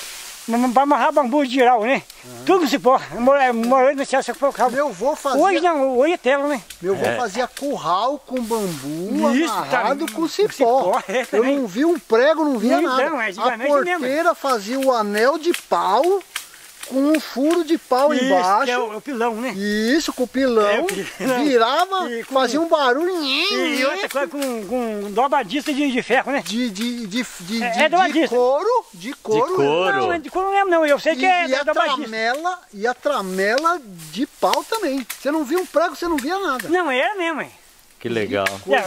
para amarrar bambu de geral, né? Uhum. Tudo se pode, morando nessa essa cravo. Meu avô fazia, Hoje não, hoje é tela, né? meu avô É. fazia curral com bambu Isso, amarrado tá, com cipó. cipó, é, Eu também. não vi um prego, não via Não, nada. não, é A antigamente porteira fazia o anel de pau com um furo de pau Isso, embaixo. que é o, é o pilão, né? Isso, com o pilão, É, o pilão. virava, E com- fazia um barulho E, e outra coisa com, com dobradista de, de ferro, né? de, de, de, de, É- de- é de dobradista. couro, de couro, De couro. Não, de cor não lembro não, eu sei E, que é e a dobradista. tramela, e a tramela de pau também. Você não via um prego, você não via nada. Não, era mesmo, hein? Que legal.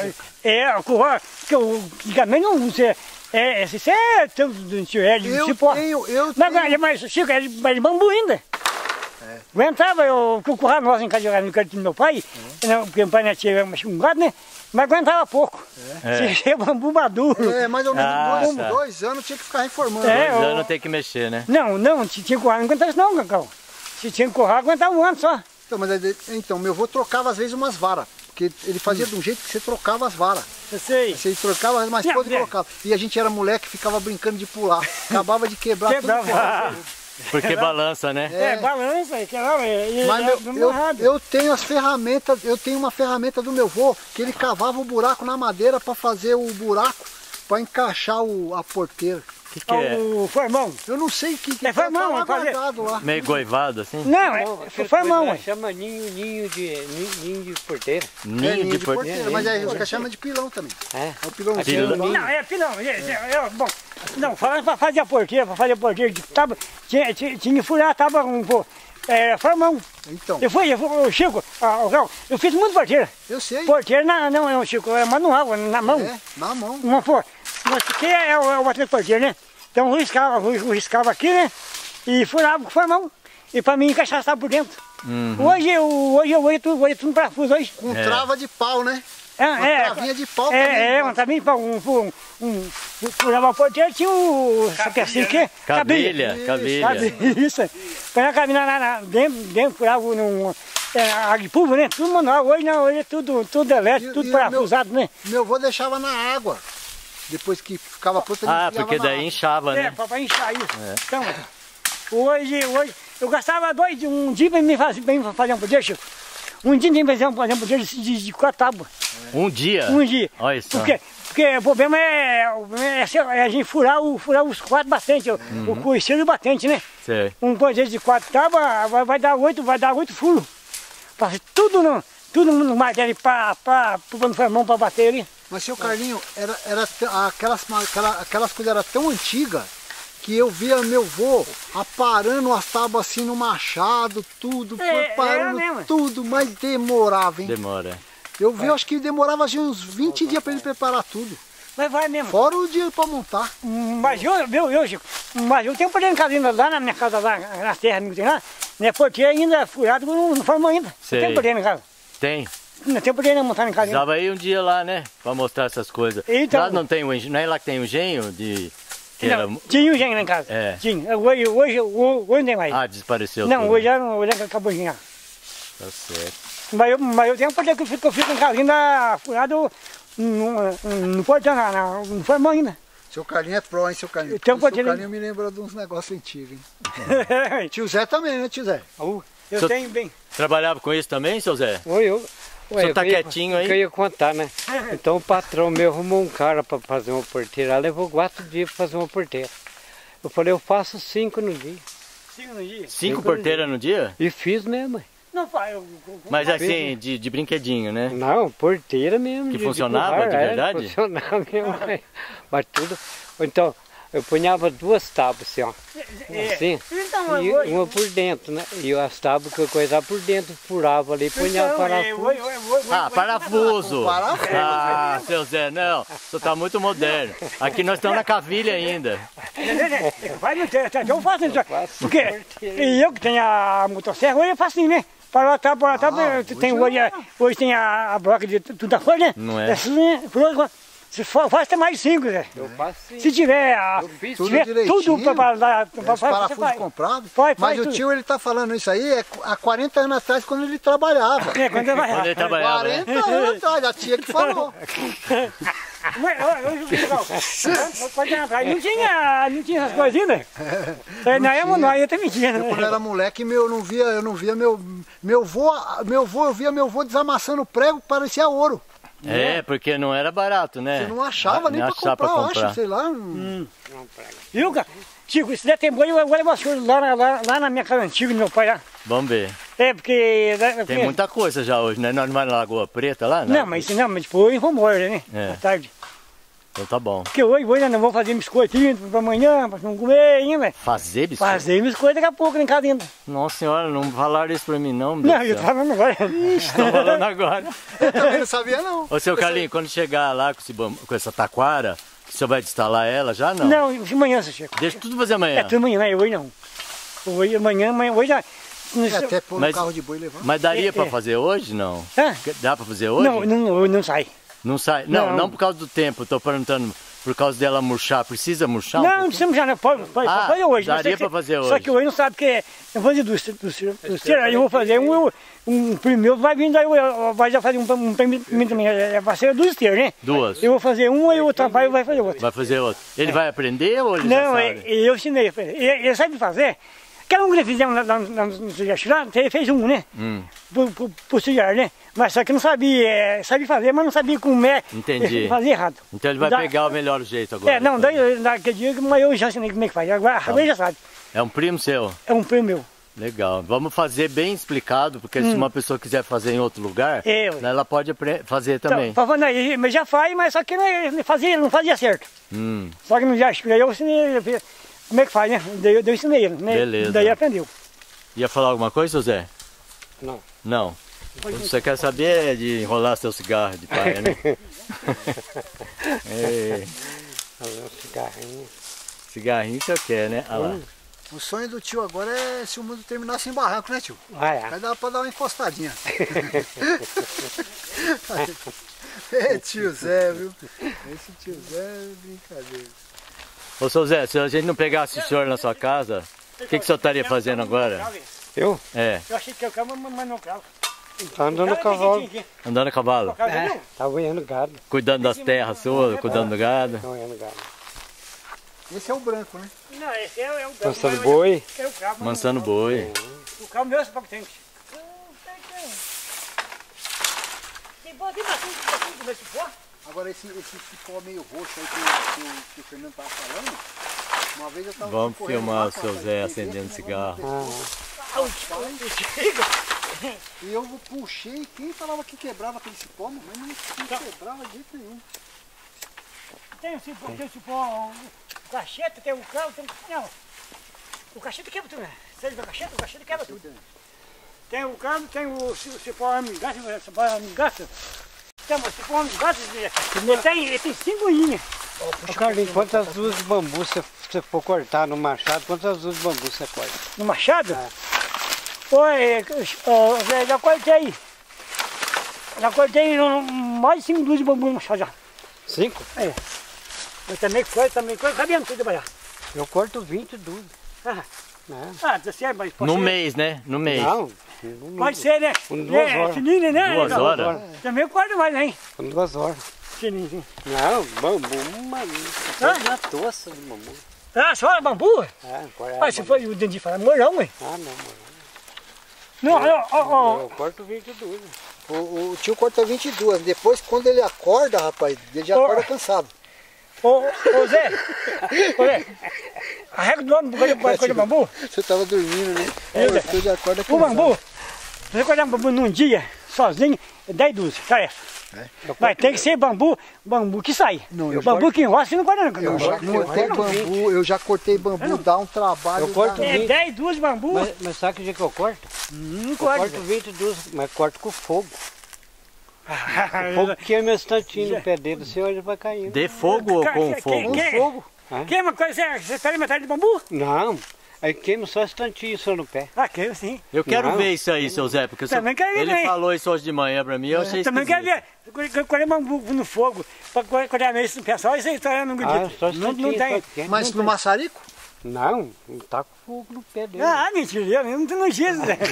É, é, o curral, que eu antigamente não sei. É, esse isso é tanto de é de Eu cipó. tenho, eu Mas, tenho. mas, Chico, é de, é de bambu ainda. É. Aguentava, eu, o curral nosso em casa no canto do meu pai, não, porque meu pai não tinha um gado, né? Mas aguentava pouco. É. Se é bambu maduro. É, mais ou menos Ah, dois, tá. dois anos tinha que ficar reformando. É, Dois eu- anos tem que mexer, né? Não, não, se tinha curral, não aguentava isso não, Cacau. Se tinha curral, aguentava um ano só. Então, mas, é- então, meu avô trocava às vezes umas varas. Porque ele fazia de um jeito que você trocava as varas. Eu sei. Você trocava, mas Não, depois é. colocava. E a gente era moleque, ficava brincando de pular. Acabava de quebrar Quebrava. tudo. fora. Porque balança, né? É, balança, que era, é, Mas é, meu- é, eu, eu tenho as ferramentas, eu tenho uma ferramenta do meu avô, que ele cavava o buraco na madeira para fazer o buraco, para encaixar o, a porteira. O que, que é? o formão. Eu não sei o que que É formão, tá lá é fazer- guardado lá. Meio goivado assim? Não, é, Aquela formão. coisa lá ué. chama ninho, ninho de, ninho, ninho de porteira. Ninho, É, ninho de, de por... porteira, mas é, os que chama de pilão também. É. É o pilãozinho. Pilão. Não, é pilão. É, é, é, bom, não, falando para fazer a porteira, para fazer a porteira de tábua, tinha, tinha, tinha que furar a tábua com, com, É, formão. Então. Eu fui, eu fui, Chico, ah, eu fiz muito porteira. Eu sei. Porteira não, não, não, Chico, é manual, na mão. É, na mão. Uma for. Mas que é o, é o batente porteiro, né? Então eu riscava, eu riscava aqui, né? E furava com formão. E pra mim encaixar estava por dentro. Uhum. Hoje eu hoje eu vou tudo, vou tudo para parafuso hoje. Com é. trava de pau, né? É, uma é, travinha de pau. É, também, é, uma travinha de pau. Um, um, um, furava a porteira, tinha o... Sabe assim que? Cabilha. Cabilha. Cabilha. Isso. Põe a cabilha lá, lá dentro, dentro, furava num... É, água de pulva, né? Tudo manual. Hoje não, hoje é tudo, tudo elétrico, e, tudo e parafusado, meu, né? Meu avô deixava na água. Depois que ficava pronto, ele Ah, porque daí água. Inchava, né? É, para inchar isso. É. Então, hoje, hoje, eu gastava dois, um dia para me fazer, pra me fazer um poder, Chico. Um dia para fazer um poder de, de, de quatro tábuas. Um dia? Um dia. Olha isso. Porque, porque o problema é, é, é a gente furar, o, furar os quatro batentes, uhum. o coiceiro e o batente, né? Sei. Um poder de quatro tábuas vai, vai dar oito, vai dar oito furos. Fazer tudo no, tudo no martelo para pôr a mão para bater ali. Mas, seu Carlinho, era, era, aquelas, aquela, aquelas coisas eram tão antigas que eu via meu avô aparando as tábuas assim no machado, tudo, é, preparando é tudo, mas demorava, hein? Demora. Eu vi, eu acho que demorava assim, uns vinte dias para ele preparar tudo. Mas vai mesmo. Fora o dia para montar. Mas eu, eu, eu, Chico, mas eu tenho um poder em casa ainda, lá na minha casa, lá na terra, que tem lá, né? Porque ainda é furado, não, não formou ainda. Sei. Tem poder em casa. Tem. Não tem poder montar em casa. Precisava aí um dia lá, né? Pra mostrar essas coisas. Então, lá não tem o engenho, não é lá que tem o engenho de... Que não, era... Tinha um engenho lá em casa. É. Tinha. Hoje, hoje, hoje, hoje não tem mais. Ah, desapareceu. Não, tudo. hoje já hoje acabou de engenhar. Tá certo. Mas eu, mas eu tenho um poder que eu fico, eu fico em casa ainda furado no, no portão, não formou ainda. Seu Carlinho é pro, hein, seu Carlinho? Seu Carlinho me lembra de uns negócios antigos, hein? Tio Zé também, né, tio Zé? Uh, eu seu... tenho bem. Trabalhava com isso também, seu Zé? Oi, eu. O senhor tá quietinho aí? Eu ia contar, né? Então o patrão meu arrumou um cara para fazer uma porteira, levou quatro dias para fazer uma porteira. Eu falei, eu faço cinco no dia. Cinco no dia? Cinco, cinco porteiras no dia? E fiz mesmo. Não faz. Mas assim, de, de brinquedinho, né? Não, porteira mesmo. Que de, funcionava de, de verdade? É, funcionava mesmo. Mas tudo. Então, eu punhava duas tábuas assim, ó. Assim. Então, e hoje, uma por dentro, né? E as tábuas que eu coisava por dentro, furava ali, punhava então, parafuso. Eu, eu, eu, ah, parafuso! parafuso. Ah, seu Zé, não. O senhor tá muito moderno. Aqui nós estamos na cavilha ainda. Vai no teto, eu faço isso. Porque eu que tenho a motosserra, hoje eu faço assim, né? Para lá, para lá, ah, tem, hoje, hoje tem a, a broca de tudo da folha, né? Não é? Assim, se for, faz até mais cinco, Zé. Eu faço sim. Se tiver, a, se tudo, tiver tudo para dar, para parafuso comprado. Faz, mas faz o tudo. tio, ele tá falando isso aí é, há quarenta anos atrás, quando ele trabalhava. É, quando ele trabalhava. Quando ele trabalhava, quarenta né? anos atrás, a tia que falou. Mas, não tinha, não tinha essas coisinhas, né? Não é manual, eu até mentira. Eu, quando eu era moleque, meu, eu não via, eu não via meu, meu vô, meu vô, eu via meu vô desamassando prego, parecia ouro. É, porque não era barato, né? Você não achava nem pra comprar, pra comprar, eu acho, sei lá. Hum. Viu, cara? Chico, se der tempo, eu vou levar as coisas lá, lá, lá na minha casa antiga do meu pai lá. Vamos ver. É, porque... Tem muita coisa já hoje, né? Nós não vai na Lagoa Preta lá, né? Não, mas não, mas depois vamos embora, né? É. À tarde. Então tá bom. Porque hoje, hoje nós vamos fazer biscoitinho pra amanhã, pra não comer ainda. Fazer biscoito? Fazer biscoito daqui a pouco em casa ainda. Nossa senhora, não falaram isso pra mim não, meu Não, Deus eu tô falando agora. Ixi, tô falando agora. Eu também não sabia não. Ô, seu Carlinho, quando chegar lá com, esse, com essa taquara, o senhor vai instalar ela já, não? Não, de manhã, seu Chico. Deixa tudo fazer amanhã. É, tudo amanhã, né? Hoje não. Hoje, amanhã, amanhã, hoje já... É, até pôr no carro de boi e levar. Mas daria é, pra é. fazer hoje, não? Hã? Dá pra fazer hoje? Não, não, não sai. Não sai? Não, não, não por causa do tempo, tô perguntando... Por causa dela murchar, precisa murchar? Um não, não precisa murchar, não. Pode, pode, ah, pode fazer hoje. Daria para fazer hoje. Só que hoje não sabe porque eu vou fazer dos tiras. Eu vou fazer um, um primeiro, vai vir, daí eu vai já fazer um para mim também. Vai ser duas esteiras, né? Duas. Eu vou fazer um e o outro vai, vai fazer outro. Vai fazer outro. Ele vai aprender ou ele não, já sabe? Não, eu ensinei. Ele, ele sabe fazer. Aquela um que nós fizemos lá, lá, lá no Sujarte lá, ele fez um, né? Hum. Pro, pro, pro Sujarte, né? Mas só que não sabia, é, sabia fazer, mas não sabia como é. Entendi. Fazer errado. Então ele vai da, pegar o melhor jeito agora. É, não, daí naquele dia mas eu já ensinei como é que faz. Agora, tá. Agora já sabe. É um primo seu? É um primo meu. Legal. Vamos fazer bem explicado, porque hum. se uma pessoa quiser fazer em outro lugar, é, ela pode fazer também. Então, mas já faz, mas só que não fazia, não fazia certo. Hum. Só que não já eu ensinei como é que faz, né? Daí eu ensinei ele, né? Beleza. Daí aprendeu. Ia falar alguma coisa, seu Zé? Não. Não. Você quer saber de enrolar seu cigarro de pai, né? É. Fazer um cigarrinho. Cigarrinho que eu quero, né? Olha lá. O sonho do tio agora é se o mundo terminasse em barranco, né, tio? Ah, é. Vai dar pra dar uma encostadinha. É tio Zé, viu? Esse tio Zé é brincadeira. Ô, seu Zé, se a gente não pegasse o senhor na sua casa, o que, que o senhor estaria fazendo agora? Eu? É. Eu achei que eu quero, mas não quero. Tá andando a cavalo. Andando a cavalo. É, tá moendo gado. Cuidando das terras suas, cuidando do gado. Tá moendo gado. Esse é o branco, né? Não, esse é, é o branco. Mansando boi. É o cabo. Mansando boi. O cabo meu é pouco tempo. Tem bom, tem bastante, bastante desse pó. Agora esse, esse cipó meio roxo aí que, que, que o Fernando tava falando, uma vez eu tava Vamos correndo filmar lá, o seu rapaz, Zé e acendendo esse cigarro. negócio no pescoço, e eu puxei, quem falava que quebrava aquele cipó, mas não, não quebrava de jeito nenhum. Tem o cipó, tem o cipó, o cacheta, tem o cravo, tem o... Não, o cacheta quebra tudo, né? Você viu o cacheta? O cacheta quebra tudo. Tem o cravo, tem o cipó amigaço, o cipó amigaço. Tem o cipó amigaço, ele tem, ele tem cinco linhas. Ô Carlinhos, quantas duas de bambu você, você for cortar no machado, quantas duas de bambu você corta? No machado? É. Oi, eu já cortei. Já cortei mais de cinco duas de bambu no machado já. Cinco? É. Eu também corto, também corto, cabendo tudo trabalhar. Eu corto vinte duas. Ah, é. ah você é, mas pode No ser. mês, né? No mês. Não. Pode ser, né? Com duas é, horas. Fininho, né? Duas Então, horas? Também corto mais, hein? Com duas horas. Fininho, sim. Não, bambu, mano. Ah? Na toça de bambu. Ah, só bambu? É, corta. Ah, se for o dente de falar, morão, hein? Ah, não, mano. Não, não, ó, ó. Eu corto vinte duas. O, o tio corta vinte e duas, depois quando ele acorda, rapaz, ele já Ô. acorda cansado. Ô, ô Zé, ô Zé, a regra do homem para cortar bambu, Você tava dormindo, né? Eu, Aí você já acorda o cansado. bambu, você cortar bambu num dia, sozinho, é dez dúzias, tarefa. É. Mas tem que ser bambu, bambu que sai. Não, eu bambu corto- que enrola, você não corta não. Eu já cortei bambu, eu já cortei bambu, dá um trabalho. Eu corto danado. É dez dúzias de bambu, Mas, mas sabe que dia que eu corto? não Eu corta. corto vinte duas, mas corto com fogo. O fogo queima esse tantinho no pé dele, você olha vai caindo. De fogo ou com Que- fogo? que- Com fogo. É? Queima coisa, você- você pega metade de bambu? Não, aí queima só esse tantinho só no pé. Ah, queima sim. Eu quero Não. ver isso aí, seu Zé, porque o senhor- Também quero ver, ele né? falou isso hoje de manhã pra mim, eu achei Eu também quero esquisito. ver, cortar bambu no fogo, para cortar esse pessoal, isso aí tá no Ah, acredito. só esse Não, não tantinho, tem. só quer. Mas no maçarico? Não, não tá com fogo no pé dele. Ah, mentira, eu não tenho notícia, Zé.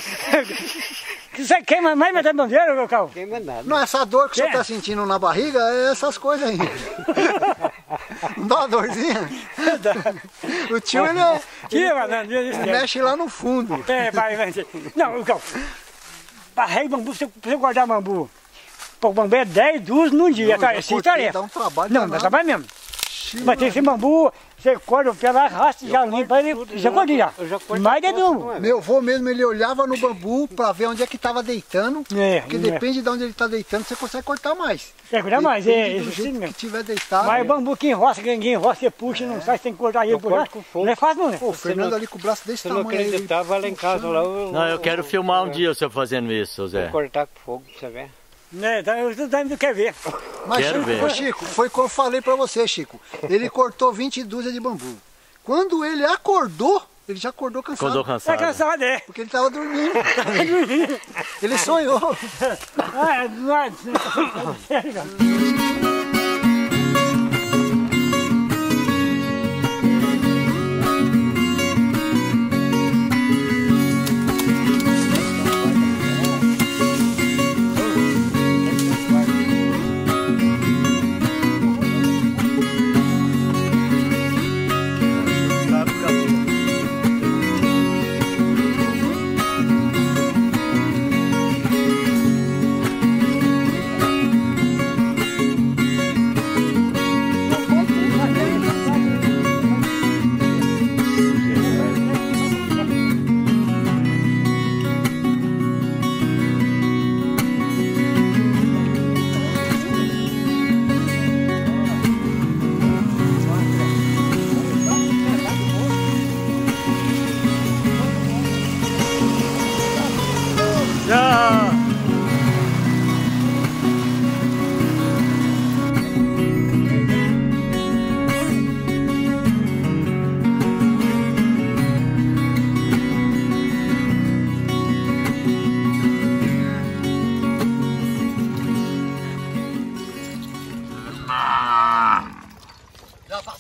Você queima mais metade do bandeiro, meu carro? Queima nada. Não, essa dor que É. você tá sentindo na barriga é essas coisas aí. Não dá uma dorzinha? O tio, ele, é, Tira, mano, ele mexe lá no fundo. É, vai, vai. Não, Cal, barrei bambu, você você guardar bambu. Pô, o bambu é dez, duas num dia, Eu tá? já Assim, cortei, tarefa. dá um trabalho Não, danado. dá trabalho mesmo. Mas tem esse bambu, você corta o pé lá, arrasta, já limpa ele, tudo, já eu- corta já. eu já corto Mais de a ponta, um. não é? Meu avô mesmo, ele olhava no bambu pra ver onde é que tava deitando. É, Porque é. depende de onde ele tá deitando, você consegue cortar mais. Quer cortar mais, é Depende do isso sim jeito que mesmo. tiver deitado. Mas o bambu que enroça, que ninguém enroça, você puxa, não sai, você tem que cortar ele Eu por lá. corto com fogo. Não é fácil não, né? Pô, o Fernando ali com o braço desse Se não tamanho aí. acreditar, vai lá em casa lá. Eu, Não, eu quero filmar um dia o senhor fazendo isso, seu Zé. Vou cortar com fogo pra você ver. Né, tá, eu tô dando quer ver. Mas Quero Chico, ver. ô, Chico, foi o que eu falei pra você, Chico. Ele cortou vinte dúzias de bambu. Quando ele acordou, ele já acordou cansado. Acordou Tá cansado. cansado, é. Porque ele tava dormindo. Ele sonhou. Ah, não é. Sério, cara.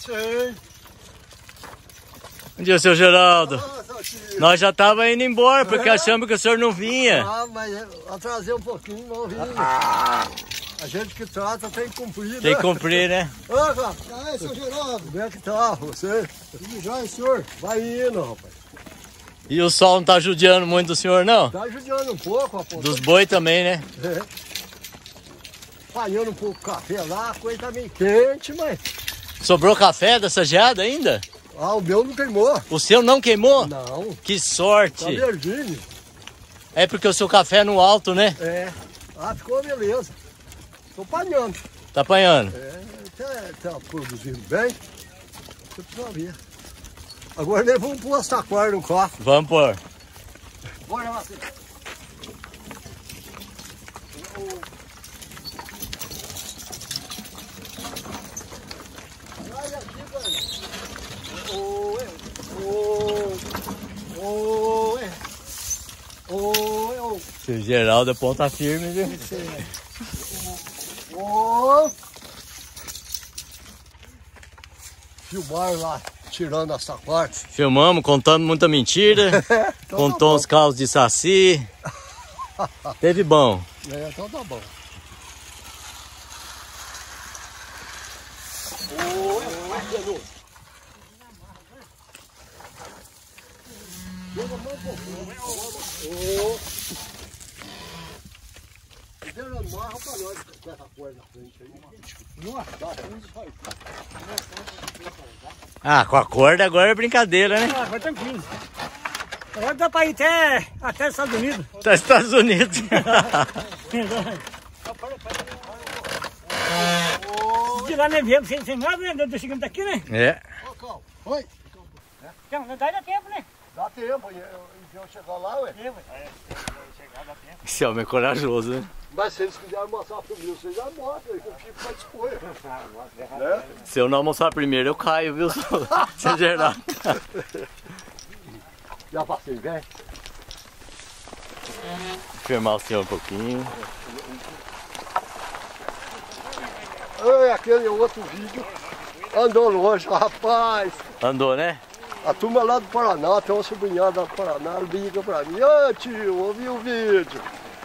Sei. Bom dia, seu Geraldo. Nós já tava indo embora, porque achamos que o senhor não vinha. Ah, mas atrasei um pouquinho, não vim. Ah, a gente que trata tem que cumprir, Tem né? que cumprir, né? Ô, rapaz. Aí, seu Geraldo. Como é que tá você? Tudo jóia, senhor? Vai indo, rapaz. E o sol não tá judiando muito do senhor, não? Tá judiando um pouco, rapaz. Dos boi também, né? É. Falhando um pouco o café lá, a coisa tá meio quente, mas... Sobrou café dessa geada ainda? Ah, o meu não queimou. O seu não queimou? Não. Que sorte. Tá verdinho. É porque o seu café é no alto, né? É. Ah, ficou beleza. Tô apanhando. Tá apanhando? É, tá, tá produzindo bem. Você precisa ver. Agora nós vamos pôr as taquaras no carro. Vamos pôr. Bora, Marcelo. Olha aqui, velho. Oi, oi, oi, oi, oi. Seu Geraldo é ponta firme, viu? Oi. Filmaram lá, tirando as taquaras. Filmamos, contando muita mentira. Então Contou tá uns caos de saci. Teve bom. É, então tá bom. Ah, com a corda agora é brincadeira, né? Ah, agora tranquilo. Agora dá pra ir até, até os Estados Unidos. Tá nos Estados Unidos. De lá nós viemos sem, sem nada, né? Deu chegando daqui, né? É. Oi. Então, não dá tempo, né? Dá tempo, e eu chegar lá, ué. Esse homem é corajoso, né? Mas se eles quiserem mostrar pro meu, vocês já mostram, eu fico pra dispor. Né? Se eu não almoçar primeiro, eu caio, viu, seu Geraldo? Já passei, velho? Firmar o senhor um pouquinho. Ei, aquele outro vídeo andou longe, rapaz. Andou, né? A turma lá do Paraná, tem uma sobrinhada lá do Paraná, liga pra mim. Ô tio, ouvi o vídeo.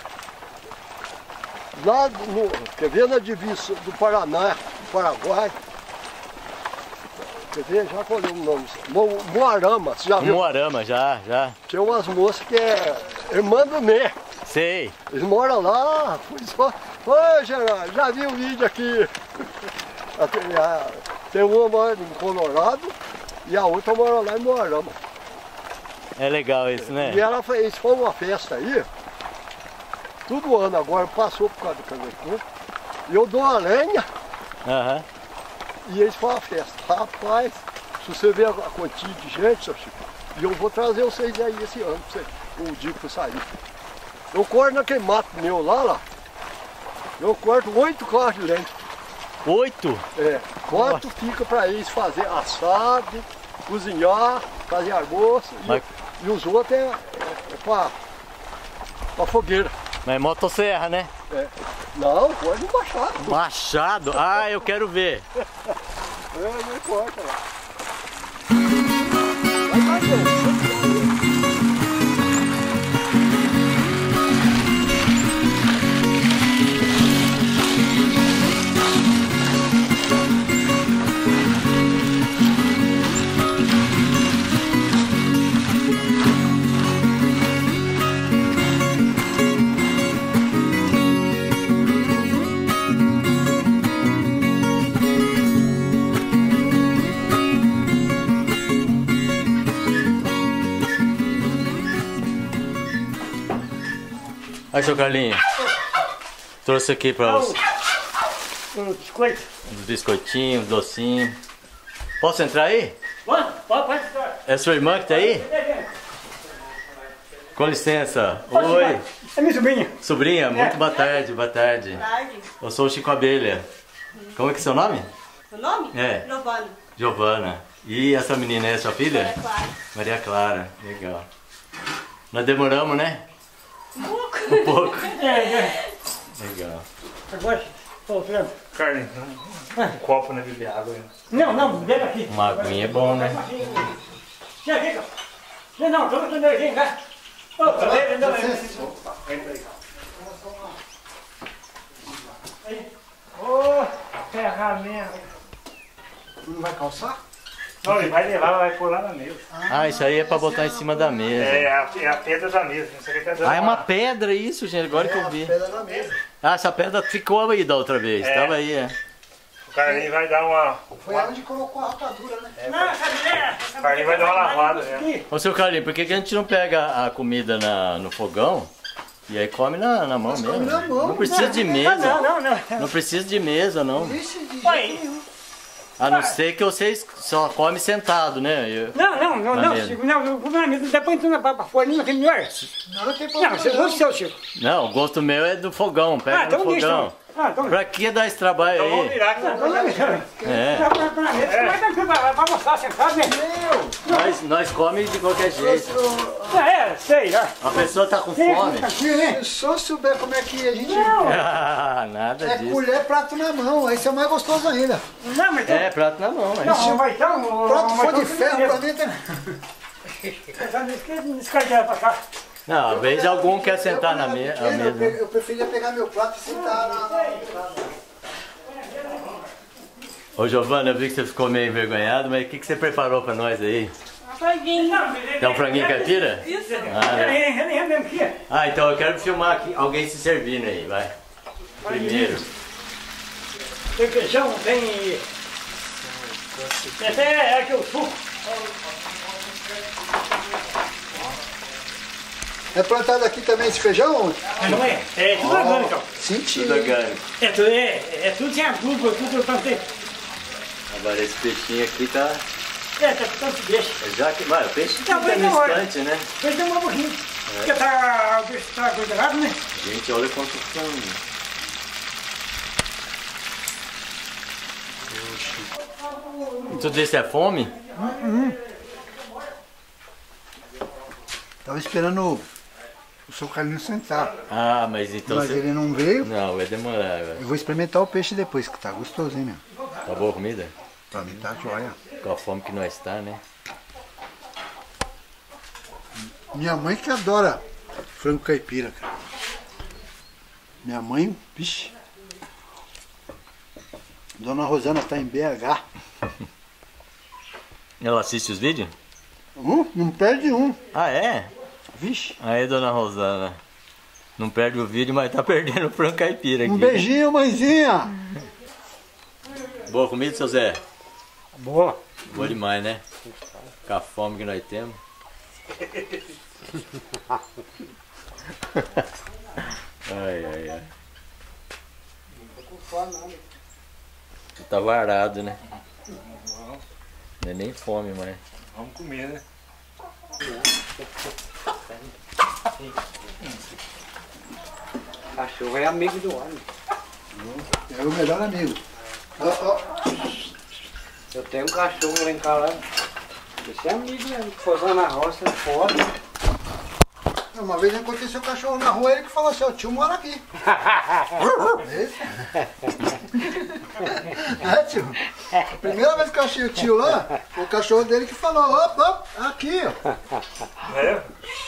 Lá no, quer ver, na divisa do Paraná, do Paraguai. Quer ver, já falei o nome. Mo, Moarama, você já viu? Moarama, já, já. Tem umas moças que é irmã do Né. Sei. Eles moram lá, fui só. Ô Geraldo, já vi o vídeo aqui. Tem uma mora em Colorado e a outra mora lá em Moarama. É legal isso, né? E ela fez, foi uma festa aí. Todo ano agora passou por causa do casamento. E eu dou a lenha. Aham. E eles fazem a festa. Rapaz, se você ver a quantia de gente, seu Chico, e eu vou trazer vocês aí esse ano, pra você, o dia que eu sair. Eu corto naquele mato meu lá, lá. Eu corto oito carros de lenha. Oito? É. Quanto fica pra eles fazer assado, cozinhar, fazer almoço. Mas... E, e os outros é, é, é pra, pra fogueira. Mas é motosserra, né? É. Não, pode um machado. Machado? Ah, eu quero ver. É, não importa lá. Vai, vai, vai. Aí, seu Carlinhos. Trouxe aqui pra você. Os biscoitos. Uns biscoitinhos, docinhos. Posso entrar aí? Pode, pode, pode entrar. É sua irmã que tá aí? Com licença. Oi. É minha sobrinha. Sobrinha, muito boa tarde, boa tarde. Boa tarde. Eu sou o Chico Abelha. Como é que é seu nome? O nome? É. Giovana. Giovana. E essa menina é sua filha? É claro. Maria Clara. Legal. Nós demoramos, né? Um pouco. Um pouco. É, é. Legal. Agora, Ô, Fernando. Carlinhos, um, um copo, né? Beber água. Né? Não, não, bebe aqui. Uma aguinha é bom, né? Já fica. Não, toma tua energia, né? Ô, bebe, não, ô, ferramenta. Não vai calçar? Não, ele vai levar, vai pôr lá na mesa. Ah, isso aí é pra botar em cima da mesa. É, é a, é a pedra da mesa. Não sei o que tá dando. Ah, é uma pedra isso, gente, agora que eu vi. Pedra na mesa. Ah, essa pedra ficou aí da outra vez, É. tava aí, é. O Carlinhos vai dar uma... Foi onde colocou a rapadura, né? Não, cadê? O Carlinhos vai dar uma lavada, né? Ô, seu Carlinhos, por que, que a gente não pega a comida na, no fogão e aí come na, na mão mesmo? come na mão. Não precisa de mesa. Não, não, não. Não precisa de mesa, não. Vixe, de jeito Oi. nenhum. A não ser que vocês só comem sentado, né? Eu- Não, não, não, Na não, mesa. Chico, não, não, depois tu vai pra forninha, que é melhor. Não, não tem Não, problema. você gosta do seu, Chico. Não, o gosto meu é do fogão, pega Ah, no então deixa. fogão. Ah, então Pra que dar esse trabalho Então vamos aí? virar aqui. Então deixa. É, Vai pra pra mesa, vai tranquilo, vai vai almoçar sentado, né? nós, nós comemos de qualquer jeito. Ah, é, sei, ó. A pessoa tá com Tem fome. aqui, né? Se só souber como é que a gente... Ah, nada É disso. colher, prato na mão, aí isso é mais gostoso ainda. Não, mas É, prato na mão, né? não, vai então. Prato vai for de então, ferro pra mim, tá? Descarregar pra cá. Não, às vezes algum quer sentar na me a Eu, mesa. pe- eu preferia pegar meu prato e sentar na... na... Ô Giovana, eu vi que você ficou meio envergonhado, mas o que, que você preparou pra nós aí? É um franguinho caipira? Isso. Ah, né? Ah, Ah, então eu quero filmar aqui alguém se servindo aí, vai. Primeiro. tem feijão, tem... Esse é aqui o suco. É plantado aqui também esse feijão? Mas não é? É tudo orgânico. Senti. Tudo orgânico. É tudo, é, é tudo sem adubo, é tudo plantei. Agora esse peixinho aqui tá... É, tá tanto deixa. Já que... Mano, o peixe fica Não, mas no não olha. instante, né? Mas tem um pouquinho. Porque tá, o bicho tá congelado, né? Gente, olha quanto frango. Tudo isso é fome? Tava esperando o seu Carlinhos sentar. Ah, mas então Mas você... ele não veio. Não, vai demorar, velho. Eu vou experimentar o peixe depois, que tá gostosinho mesmo. Tá boa a comida? Pra mim tá joia. Com a fome que nós tá, né? Minha mãe que adora frango caipira, cara. Minha mãe, vixe. Dona Rosana tá em B H. Ela assiste os vídeos? Um, não perde um. Ah, é? Vixe. Aí, dona Rosana. Não perde o vídeo, mas tá perdendo o frango caipira aqui. Um beijinho, mãezinha. Boa comida, seu Zé? Boa. Boa demais, né? Com a fome que nós temos. Ai, ai, ai. Não tô com fome, não. Tá varado, né? Não é nem fome, mas... Vamos comer, né? Cachorro é amigo do homem. É o melhor amigo. Ó, ó. Eu tenho um cachorro lá em casa. Esse é amigo mesmo, que foi lá na roça, fora. Uma vez eu encontrei seu cachorro na rua, ele que falou assim, o tio mora aqui. Esse? É, tio? A primeira vez que eu achei o tio lá, o cachorro dele que falou, opa, opa, aqui, ó. É?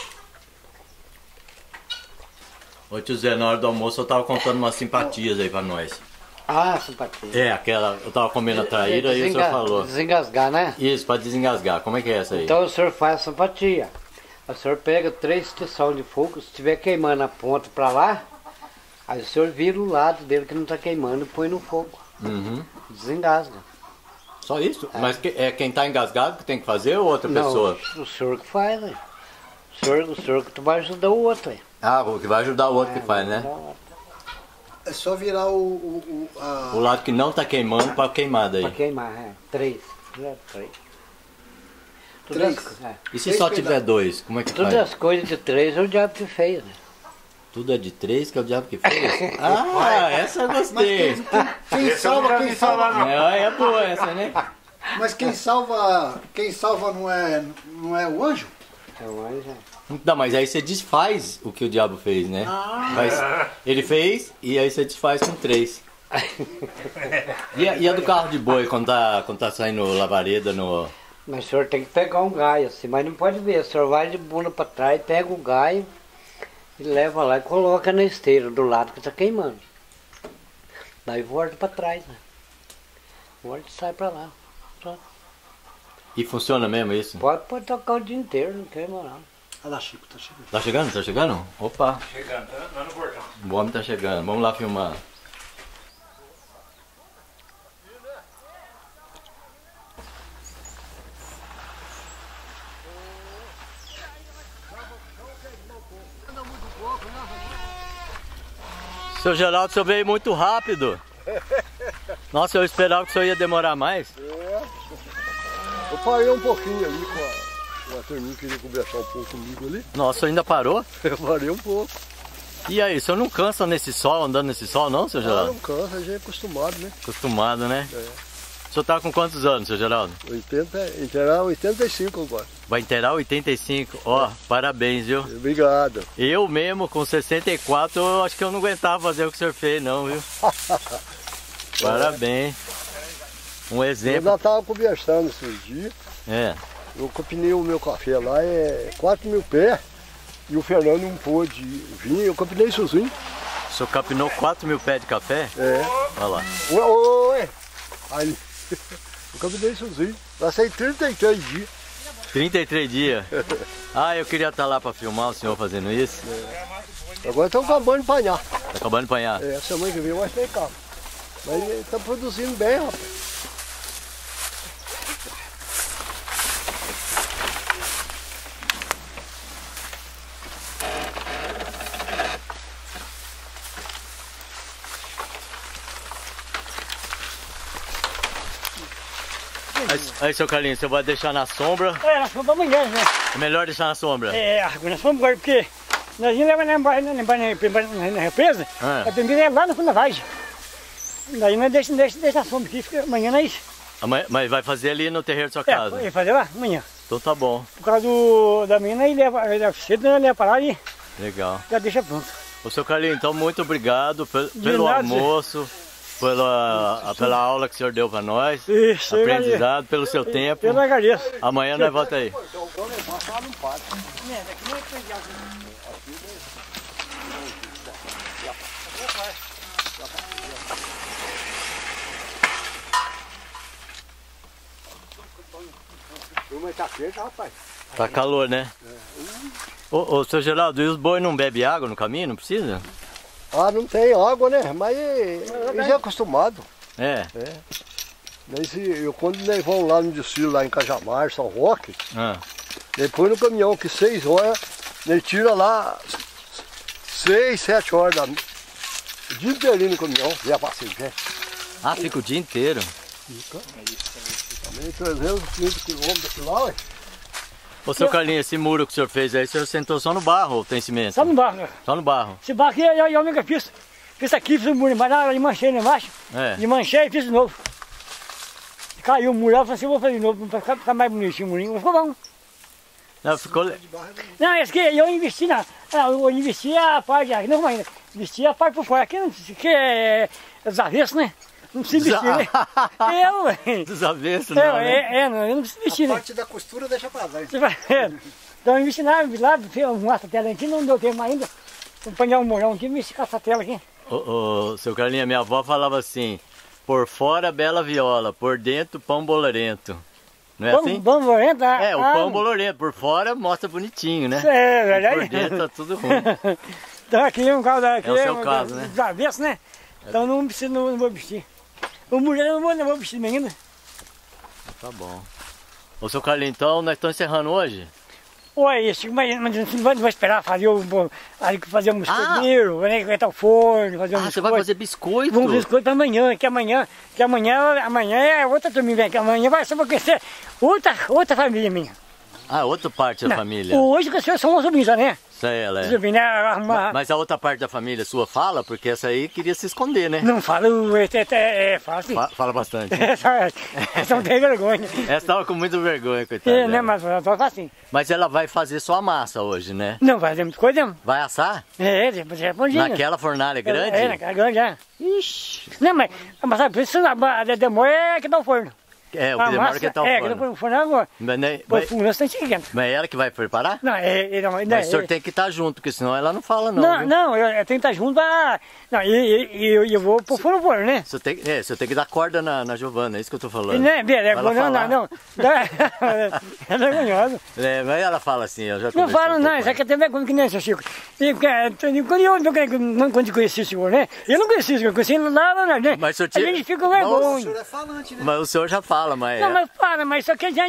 Ô tio Zé, na hora do almoço eu tava contando umas simpatias aí pra nós. Ah, simpatia. É, aquela... Eu tava comendo a traíra e o senhor Desenga- falou. Desengasgar, né? Isso, pra desengasgar. Como é que é essa aí? Então o senhor faz a simpatia. O senhor pega três tição de fogo, se estiver queimando a ponta pra lá, aí o senhor vira o lado dele que não tá queimando e põe no fogo. Uhum. Desengasga. Só isso? Mas que- é quem tá engasgado que tem que fazer ou outra pessoa? Não, o senhor que faz, né? O senhor, o senhor que tu vai ajudar o outro, hein? Ah, o que vai ajudar o outro que faz, né? É só virar o... o, o a... O lado que não tá queimando pra queimada Pra aí. queimar, é. Três. É, três. Todas Três? as co- é. E se Três só pedaços. tiver dois? Como é que Todas faz? as coisas de três é o diabo que fez, né? Tudo é de três que é o diabo que fez? Ah, essa eu Mas gostei. quem, quem, quem Esse eu salva, nunca quem vi falar, salva... não. É, é boa essa, né? Mas quem salva, quem salva não é, não é o anjo? É o anjo, é. Não, mas aí você desfaz o que o diabo fez, né? Ah. Mas ele fez e aí você desfaz com três. E a, e a do carro de boi quando tá, quando tá saindo lavareda no... Mas o senhor tem que pegar um gaio assim, mas não pode ver. O senhor vai de bunda para trás, pega o gaio e leva lá e coloca na esteira do lado que tá queimando. Daí volta para trás, né? Volta e sai para lá. Só. E funciona mesmo isso? Pode, pode tocar o dia inteiro, não queima não. Olha lá, Chico, tá chegando. Tá chegando? Tá chegando? Opa! Chegando, tá lá no portão. O homem tá chegando, vamos lá filmar. Seu Geraldo, o senhor veio muito rápido. Nossa, eu esperava que o senhor ia demorar mais. É. Eu parei um pouquinho ali com a, com a turminha que queria conversar um pouco comigo ali. Nossa, ainda parou? Eu parei um pouco. E aí, o senhor não cansa nesse sol, andando nesse sol não, seu Geraldo? Ah, não cansa, a gente é acostumado, né? Acostumado, né? É. O senhor tá com quantos anos, seu Geraldo? oitenta, inteirar oitenta e cinco agora. Vai inteirar oitenta e cinco. Ó, oh, parabéns, viu? Obrigado. Eu mesmo, com sessenta e quatro, eu acho que eu não aguentava fazer o que o senhor fez, não, viu? Parabéns. Um exemplo. Eu já estava conversando esses dias. É. Eu capinei o meu café lá, é quatro mil pés. E o Fernando não pôde vir, eu capinei sozinho. O senhor capinou quatro mil pés de café? É. Olha lá. Oi, oi. Aí, eu capinei sozinho. Passei trinta e três dias. trinta e três dias? Ah, eu queria estar lá para filmar o senhor fazendo isso. É. Agora estão acabando de empanhar. Tá acabando de empanhar? É, semana que vem eu acho que tem carro. Mas ele está produzindo bem, rapaz. Aí, aí, seu Carlinhos, você vai deixar na sombra? É, na sombra amanhã, né? É melhor deixar na sombra? É, na sombra agora, porque nós íamos levar na, na, na, na represa, ah. a primeira é lá no fundo da vargem. Daí nós deixamos deixa, deixa na sombra aqui, fica, amanhã nós... Amanhã, mas vai fazer ali no terreiro da sua é, casa? vai fazer lá, amanhã. Então tá bom. Por causa do, da menina, ele leva, leva cedo, nós leva para lá e... Legal. Já deixa pronto. Ô, seu Carlinhos, então muito obrigado pelo, pelo nada, almoço. Pela, pela aula que o senhor deu para nós, isso, aprendizado, pelo seu tempo. Eu agradeço. Amanhã nós volta aí. Tá calor, né? Ô, ô, seu Geraldo, e os boi não bebem água no caminho? Não precisa? Ah, não tem água, né? Mas eles é acostumado. É. É. Mas eu, quando nós vamos lá no desfile, lá em Cajamar, São Roque, ah. depois no caminhão, que seis horas, ele tira lá seis, sete horas da noite. O dia inteiro no caminhão, e a passeio, né? Ah, fica o dia inteiro? Fica. Também trezentos e quinze quilômetros aqui lá, ué. Ô, seu Carlinhos, esse muro que o senhor fez aí, o senhor sentou só no barro ou tem cimento? Só no barro, né? Só no barro. Esse barro aqui eu, eu nunca fiz. Fiz aqui, fiz o muro embaixo, de manchei lá embaixo. É. De manchei e fiz de novo. Caiu o muro lá, eu falei assim, eu vou fazer de novo, para ficar, ficar mais bonitinho o murinho. Ficou bom. Não, ficou... Não, esse que eu investi na... Eu investi a parte aqui, não ainda. Investi a parte por fora. Aqui, aqui é desavesso, né? Não precisa investir, né? Eu, velho. Desavesso, não, é, né? É, é, não, eu não preciso investir, né? A parte da costura deixa pra lá. Então eu investi lá, lá, uma tela aqui, não deu tempo ainda. Vou apanhar um morão aqui e investir com essa tela aqui. Ô, ô, seu Carlinhos, minha avó falava assim, por fora bela viola, por dentro pão bolorento. Não é pão, assim? Pão bolorento? Ah, é, o ah, pão bolorento, por fora mostra bonitinho, né? É, verdade. Por dentro tá tudo ruim. Então aqui é um caso aqui, é o seu um, caso, né? Desavesso, né? Então não preciso, não, não vou vestir. O mulher não vou, não vou vestir ainda. Tá bom. Ô, seu Carlinhos, então nós estamos encerrando hoje? Oi, Chico, mas, mas não vai, não vai esperar fazer o, fazer o biscoiteiro, ah. né, vai o forno, fazer um Ah, biscoito. você vai fazer biscoito? Um biscoito amanhã, que amanhã, que amanhã, amanhã é outra turminha, que amanhã vai ser outra, outra família minha. Ah, outra parte da não, família. Hoje que vocês são os sobrinhos, né? Sei, ela é. Resolvi, né, arrumar... Mas a outra parte da família sua fala? Porque essa aí queria se esconder, né? Não fala, é, é fácil. Fa fala bastante. Essa, essa não tem vergonha. Essa tava com muita vergonha, coitada. É, né, mas só assim. Mas ela vai fazer só a massa hoje, né? Não, vai fazer muita coisa, não. Vai assar? É, depois é bondinho. Naquela fornalha grande? É, naquela grande, é. Ixi. Não, mas, mas sabe, precisa, a demora é que dá o forno. É, o que demora que tá o é, forno. É, que o forno agora. Mas, né, Põe mas, fogo, nós estamos seguindo. mas é ela que vai preparar? Não, é... é não, mas não, o senhor é, tem que estar junto, porque senão ela não fala não. Não, viu? não, eu, eu tenho que estar junto pra... Não, e eu, eu, eu vou pro forno, forno, né? Você tem, é, você tem que dar corda na, na Giovana, é isso que eu tô falando. Não, é, é, não, não, não, não. É vergonhoso. É, mas ela fala assim, eu já Não falo não, isso aqui é até vergonha que nem seu Chico. E, quando eu não quando conheci o senhor, né? Eu não conheci o senhor, eu conheci ele lá, lá, né? Mas o senhor a tinha... gente fica com vergonha. O senhor é falante, né? Mas o senhor já fala, mas... Não, é... mas fala, mas só que a gente...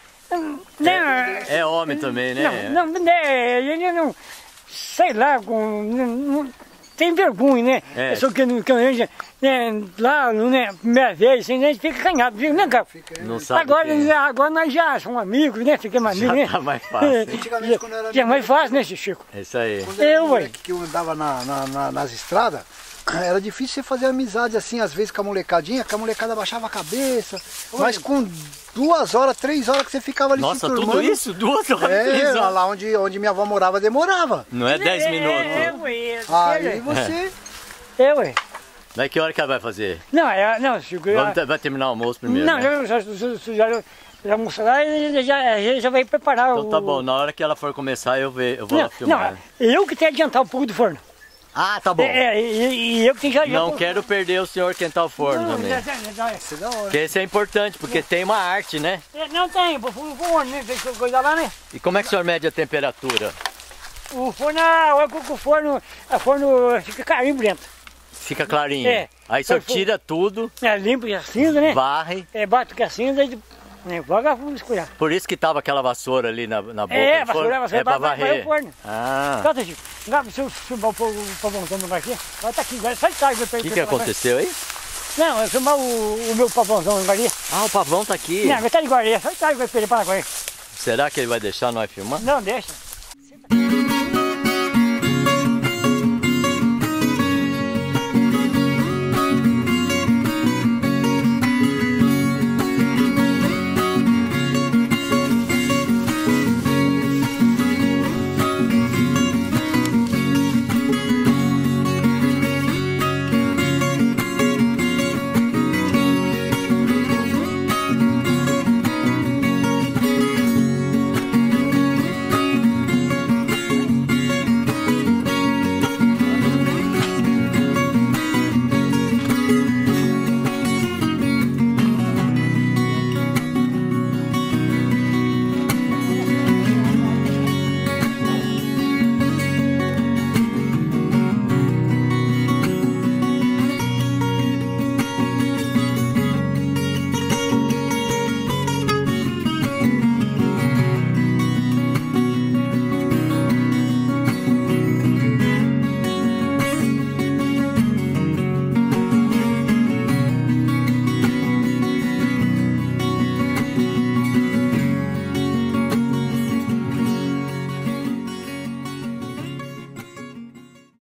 Né, é, é homem também, né? Não, não, né, ele não... Sei lá, com... Não, não, tem vergonha, né? É. Só que, que a gente, né, lá, né, primeira vez, assim, a gente fica canhado, né, cara? Não sabe agora, quem é. agora nós já somos amigos, né? Ficamos amigos, né? Tá mais fácil. Antigamente, quando era é mais fácil, né, Chico? É isso aí. Quando era Eu, moleque que eu andava na, na, na, nas estradas, era difícil você fazer amizade assim, às vezes com a molecadinha, que a molecada baixava a cabeça, Oi. mas com duas horas, três horas que você ficava ali Nossa, se turmando. tudo isso? Duas horas, é, três horas? lá onde, onde minha avó morava demorava. Não é dez minutos? É, ué. Aí você... É, ué. Mas que hora que ela vai fazer? Não, é, não, Chico... Vamos, ter- vai terminar o almoço primeiro, Não, né? já, já, já, já almoçou lá e já, já, já vai preparar o... Então tá bom, na hora que ela for começar eu, ver, eu vou Não, lá filmar. não, eu que tenho que adiantar um pouco do forno. Ah, tá bom. É, e, e eu que tenho que adiantar... Não quero perder o senhor quentar o forno Não, também. já, já, já, Isso é da hora. Porque isso é importante, porque tem uma arte, né? é, não tem, o forno, né? Tem que coisa lá, né? E como é que o senhor mede a temperatura? O forno, ah, o forno, o forno fica carinho dentro. Fica clarinho. É. Aí o senhor Foi- tira tudo, É, limpa a cinza, né? varre. É, bate com a cinza e né, joga a escurar. Por isso que tava aquela vassoura ali na, na boca É, do forno. vassoura, vassoura É pra pra- pra- varrer. pra o forno. Ah, Cata, Chico. Agora, se eu filmar o pavãozão do aqui, vai estar aqui, agora sai tarde. o que que aconteceu aí? Não, eu filmar o, o meu pavãozão do aqui. Ah, o pavão tá aqui. Não, vai estar de guarda, sai tarde, vai perder para agora. Será que ele vai deixar nós filmar? Não, deixa.